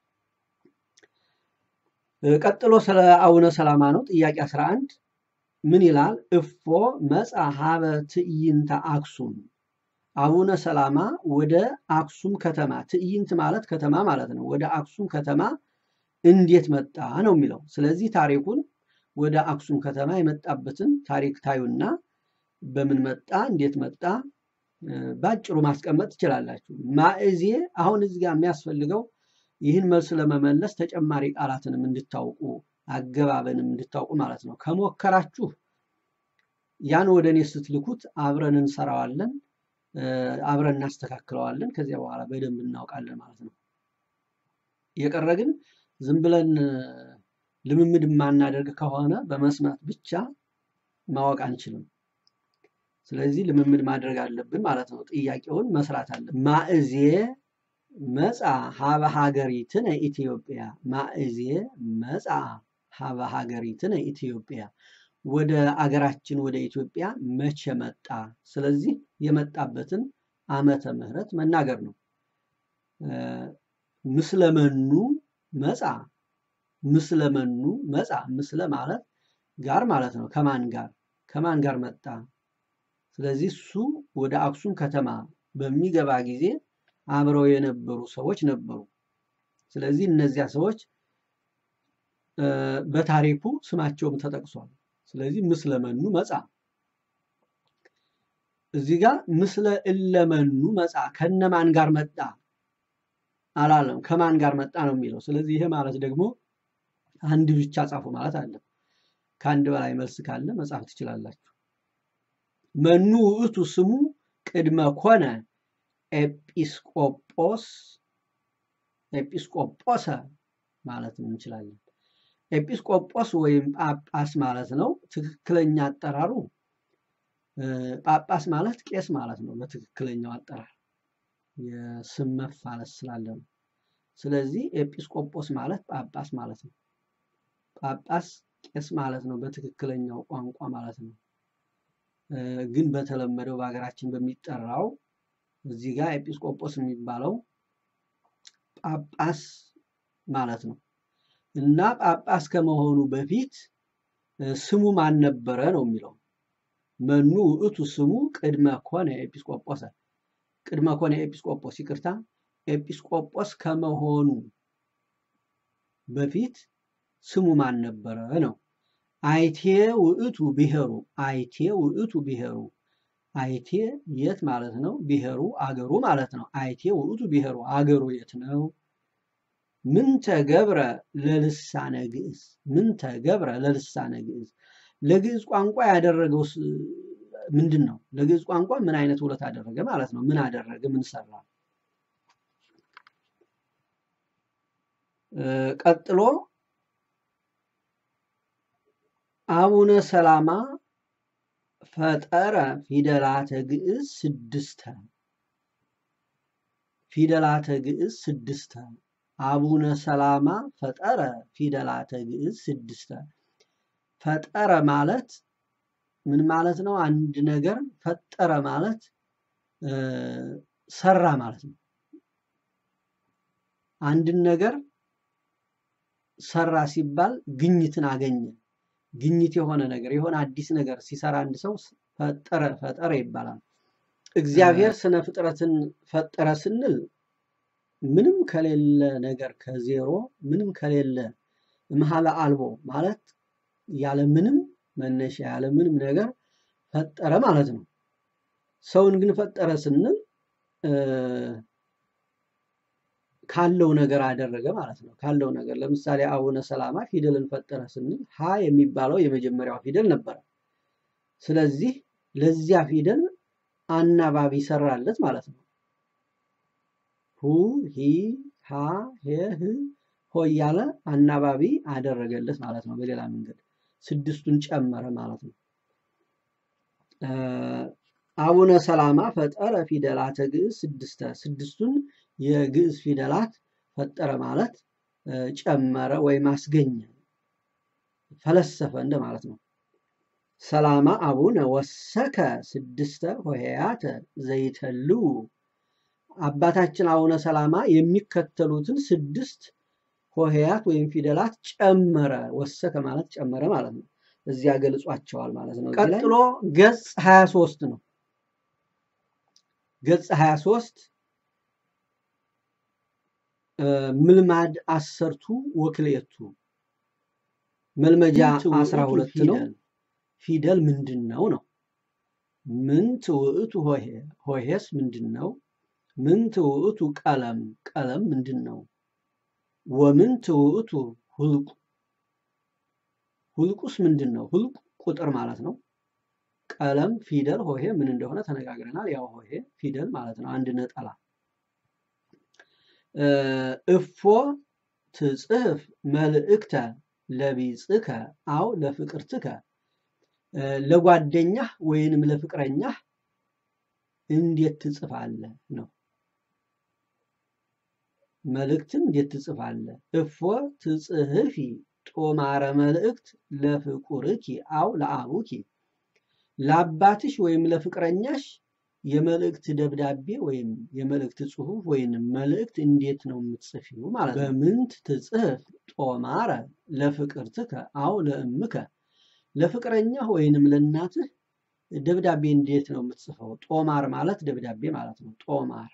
ቀጥሎ ስለ አቡነ ሰላማ ነው። ጥያቄ 11 ምን ይላል? እፎ መጽአ ሀበ ትዕይንተ አክሱም። አቡነ ሰላማ ወደ አክሱም ከተማ፣ ትዕይንት ማለት ከተማ ማለት ነው። ወደ አክሱም ከተማ እንዴት መጣ ነው የሚለው። ስለዚህ ታሪኩን ወደ አክሱም ከተማ የመጣበትን ታሪክ ታዩና በምን መጣ፣ እንዴት መጣ ባጭሩ ማስቀመጥ ትችላላችሁ። ማእዜ አሁን እዚህ ጋር የሚያስፈልገው ይህን መልስ ለመመለስ ተጨማሪ ቃላትንም እንድታውቁ አገባበንም እንድታውቁ ማለት ነው። ከሞከራችሁ ያን ወደ እኔ ስትልኩት አብረን እንሰራዋለን፣ አብረን እናስተካክለዋለን። ከዚያ በኋላ በደንብ እናውቃለን ማለት ነው። የቀረ ግን ዝም ብለን ልምምድ ማናደርግ ከሆነ በመስማት ብቻ ማወቅ አንችልም። ስለዚህ ልምምድ ማድረግ አለብን ማለት ነው። ጥያቄውን መስራት አለብን። ማእዜ መጽአ ሀበ ሀገሪትነ ኢትዮጵያ። ማእዜ መጽአ ሀበ ሀገሪትነ ኢትዮጵያ፣ ወደ አገራችን ወደ ኢትዮጵያ መቼ መጣ? ስለዚህ የመጣበትን ዓመተ ምህረት መናገር ነው። ምስለመኑ መጽአ፣ ምስለመኑ መጽአ። ምስለ ማለት ጋር ማለት ነው። ከማን ጋር መጣ? ስለዚህ እሱ ወደ አክሱም ከተማ በሚገባ ጊዜ አብረው የነበሩ ሰዎች ነበሩ። ስለዚህ እነዚያ ሰዎች በታሪኩ ስማቸውም ተጠቅሷል። ስለዚህ ምስለመኑ መጽአ። እዚህ ጋር ምስለ እለመኑ መጽአ፣ ከነማን ጋር መጣ አላለም፣ ከማን ጋር መጣ ነው የሚለው። ስለዚህ ይሄ ማለት ደግሞ አንድ ብቻ ጻፉ ማለት አለ። ከአንድ በላይ መልስ ካለ መጻፍ ትችላላችሁ። መኑ ውእቱ ስሙ ቅድመ ኮነ ኤጲስቆጶሰ ማለት እንችላለን። ኤጲስቆጶስ ወይም ጳጳስ ማለት ነው። ትክክለኛ አጠራሩ ጳጳስ ማለት ቄስ ማለት ነው በትክክለኛው አጠራር፣ የስም መፋለስ ስላለ ነው። ስለዚህ ኤጲስቆጶስ ማለት ጳጳስ ማለት ነው። ጳጳስ ቄስ ማለት ነው በትክክለኛው ቋንቋ ማለት ነው። ግን በተለመደው በሀገራችን በሚጠራው እዚህ ጋር ኤጲስቆጶስ የሚባለው ጳጳስ ማለት ነው። እና ጳጳስ ከመሆኑ በፊት ስሙ ማን ነበረ ነው የሚለው። መኑ ውእቱ ስሙ ቅድመ ኮነ ኤጲስቆጶሰ። ቅድመ ኮነ ኤጲስቆጶስ፣ ይቅርታ፣ ኤጲስቆጶስ ከመሆኑ በፊት ስሙ ማን ነበረ ነው። አይቴ ውእቱ ብሔሩ፣ አይቴ ውእቱ ብሔሩ፣ አይቴ የት ማለት ነው? ብሔሩ አገሩ ማለት ነው። አይቴ ውእቱ ብሔሩ አገሩ የት ነው? ምን ተገብረ ለልሳነ ግዕዝ፣ ምን ተገብረ ለልሳነ ግዕዝ፣ ለግዕዝ ቋንቋ ያደረገው ምንድን ነው? ለግዕዝ ቋንቋ ምን አይነት ውለት አደረገ ማለት ነው? ምን አደረገ? ምን ሰራ? ቀጥሎ አቡነ ሰላማ ፈጠረ ፊደላተ ግዕዝ ስድስተ፣ ፊደላተ ግዕዝ ስድስተ። አቡነ ሰላማ ፈጠረ ፊደላተ ግዕዝ ስድስተ። ፈጠረ ማለት ምን ማለት ነው? አንድ ነገር ፈጠረ ማለት ሰራ ማለት ነው። አንድን ነገር ሰራ ሲባል ግኝትን አገኘ። ግኝት የሆነ ነገር የሆነ አዲስ ነገር ሲሰራ አንድ ሰው ፈጠረ ፈጠረ ይባላል። እግዚአብሔር ስነ ፍጥረትን ፈጠረ ስንል ምንም ከሌለ ነገር ከዜሮ ምንም ከሌለ እምሃለ አልቦ ማለት ያለ ምንም መነሻ ያለ ምንም ነገር ፈጠረ ማለት ነው። ሰውን ግን ፈጠረ ስንል ካለው ነገር አደረገ ማለት ነው። ካለው ነገር ለምሳሌ አቡነ ሰላማ ፊደልን ፈጠረ ስንል ሀ የሚባለው የመጀመሪያው ፊደል ነበረ። ስለዚህ ለዚያ ፊደል አናባቢ ሰራለት ማለት ነው። ሁ ሂ ሃ ሄ ህ ሆ እያለ አናባቢ አደረገለት ማለት ነው። በሌላ መንገድ ስድስቱን ጨመረ ማለት ነው። አቡነ ሰላማ ፈጠረ ፊደላተ ግዕዝ ስድስተ፣ ስድስቱን የግዕዝ ፊደላት ፈጠረ ማለት ጨመረ ወይም አስገኘ፣ ፈለሰፈ እንደማለት ነው። ሰላማ አቡነ ወሰከ ስድስተ ሆሄያተ ዘይተልው፣ አባታችን አቡነ ሰላማ የሚከተሉትን ስድስት ሆሄያት ወይም ፊደላት ጨመረ። ወሰከ ማለት ጨመረ ማለት ነው። እዚያ ገልጿቸዋል ማለት ነው። ቀጥሎ ገጽ 23 ነው። ገጽ 23 ምልማድ አሰርቱ ወክልኤቱ፣ መልመጃ 12 ነው። ፊደል ምንድነው ነው? ምንት ውእቱ ሆሄ፣ ሆሄስ ምንድነው? ምንት ውእቱ ቀለም፣ ቀለም ምንድነው? ወምንት ውእቱ ሁልቁ፣ ሁልቁስ ምንድነው? ሁልቁ ቁጥር ማለት ነው። ቀለም፣ ፊደል፣ ሆሄ ምን እንደሆነ ተነጋግረናል። ያው ሆሄ ፊደል ማለት ነው፣ አንድ ነጠላ። እፎ ትጽሕፍ መልእክተ ለቢጽከ አው ለፍቅርትከ፣ ለጓደኛህ ወይንም ለፍቅረኛህ እንዴት ትጽፋለህ ነው። መልእክትን እንዴት ትጽፋለህ? እፎ ትጽሕፊ ጦማረ መልእክት ለፍቁርኪ አው ለአቡኪ፣ ለአባትሽ ወይም ለፍቅረኛሽ የመልእክት ደብዳቤ ወይም የመልእክት ጽሑፍ ወይም መልእክት እንዴት ነው የምትጽፊው ማለት ነው። በምንት ትጽሕፍ ጦማረ ለፍቅርትከ አው ለእምከ፣ ለፍቅረኛህ ወይንም ለእናትህ ደብዳቤ እንዴት ነው የምትጽፈው? ጦማር ማለት ደብዳቤ ማለት ነው። ጦማር።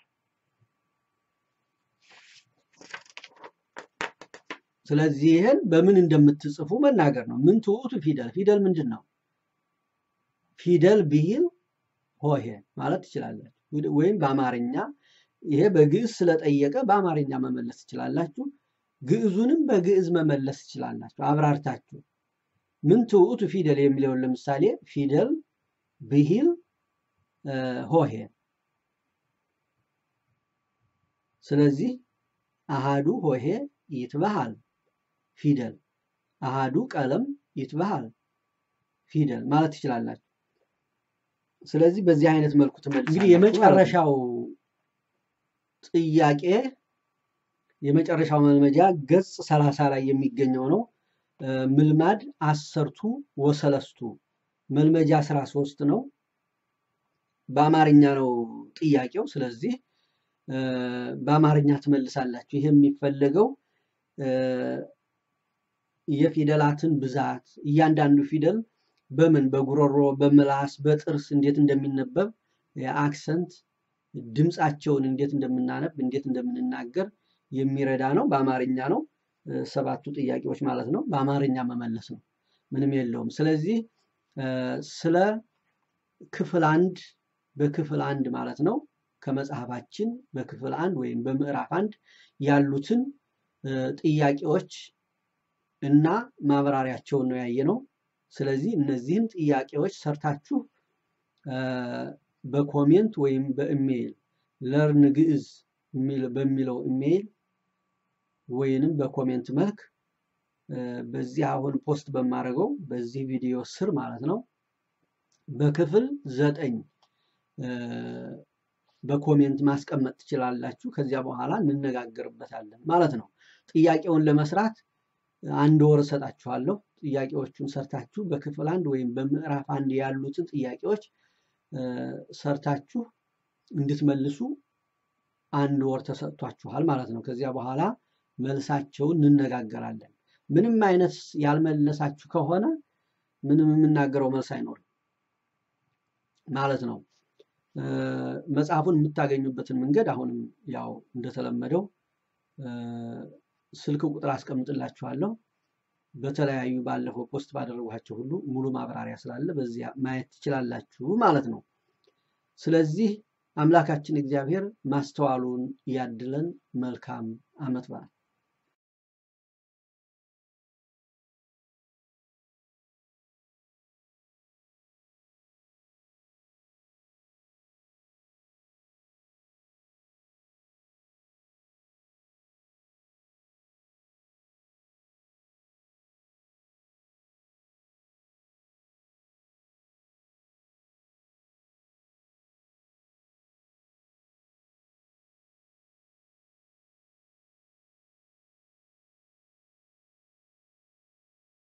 ስለዚህ ይሄን በምን እንደምትጽፉ መናገር ነው። ምን ትውቱ ፊደል፣ ፊደል ምንድን ነው? ፊደል ብሂል ሆሄ ማለት ትችላላችሁ። ወይም በአማርኛ ይሄ በግዕዝ ስለጠየቀ በአማርኛ መመለስ ትችላላችሁ። ግዕዙንም በግዕዝ መመለስ ትችላላችሁ አብራርታችሁ። ምን ትውቱ ፊደል የሚለውን ለምሳሌ ፊደል ብሂል ሆሄ። ስለዚህ አሃዱ ሆሄ ይትበሃል ፊደል፣ አሃዱ ቀለም ይትበሃል ፊደል ማለት ትችላላችሁ። ስለዚህ በዚህ አይነት መልኩ ተመልሰናል። እንግዲህ የመጨረሻው ጥያቄ የመጨረሻው መልመጃ ገጽ 30 ላይ የሚገኘው ነው። ምልማድ አሰርቱ ወሰለስቱ፣ መልመጃ 13 ነው። በአማርኛ ነው ጥያቄው። ስለዚህ በአማርኛ ትመልሳላችሁ። ይሄ የሚፈለገው የፊደላትን ብዛት፣ እያንዳንዱ ፊደል በምን በጉሮሮ በምላስ በጥርስ እንዴት እንደሚነበብ የአክሰንት ድምጻቸውን እንዴት እንደምናነብ እንዴት እንደምንናገር የሚረዳ ነው። በአማርኛ ነው። 7ቱ ጥያቄዎች ማለት ነው በአማርኛ መመለስ ነው፣ ምንም የለውም። ስለዚህ ስለ ክፍል 1 በክፍል 1 ማለት ነው ከመጽሐፋችን በክፍል 1 ወይም በምዕራፍ 1 ያሉትን ጥያቄዎች እና ማብራሪያቸውን ነው ያየነው። ስለዚህ እነዚህን ጥያቄዎች ሰርታችሁ በኮሜንት ወይም በኢሜይል ለርን ግዕዝ በሚለው ኢሜይል ወይንም በኮሜንት መልክ በዚህ አሁን ፖስት በማድረገው በዚህ ቪዲዮ ስር ማለት ነው በክፍል 9 በኮሜንት ማስቀመጥ ትችላላችሁ። ከዚያ በኋላ እንነጋገርበታለን ማለት ነው። ጥያቄውን ለመስራት 1 ወር ሰጣችኋለሁ። ጥያቄዎቹን ሰርታችሁ በክፍል 1 ወይም በምዕራፍ 1 ያሉትን ጥያቄዎች ሰርታችሁ እንድትመልሱ 1 ወር ተሰጥቷችኋል ማለት ነው። ከዚያ በኋላ መልሳቸውን እንነጋገራለን። ምንም አይነት ያልመለሳችሁ ከሆነ ምንም የምናገረው መልስ አይኖርም ማለት ነው። መጽሐፉን የምታገኙበትን መንገድ አሁንም ያው እንደተለመደው ስልክ ቁጥር አስቀምጥላችኋለሁ። በተለያዩ ባለፈው ፖስት ባደረጓቸው ሁሉ ሙሉ ማብራሪያ ስላለ በዚያ ማየት ትችላላችሁ ማለት ነው። ስለዚህ አምላካችን እግዚአብሔር ማስተዋሉን ያድለን። መልካም ዓመት በዓል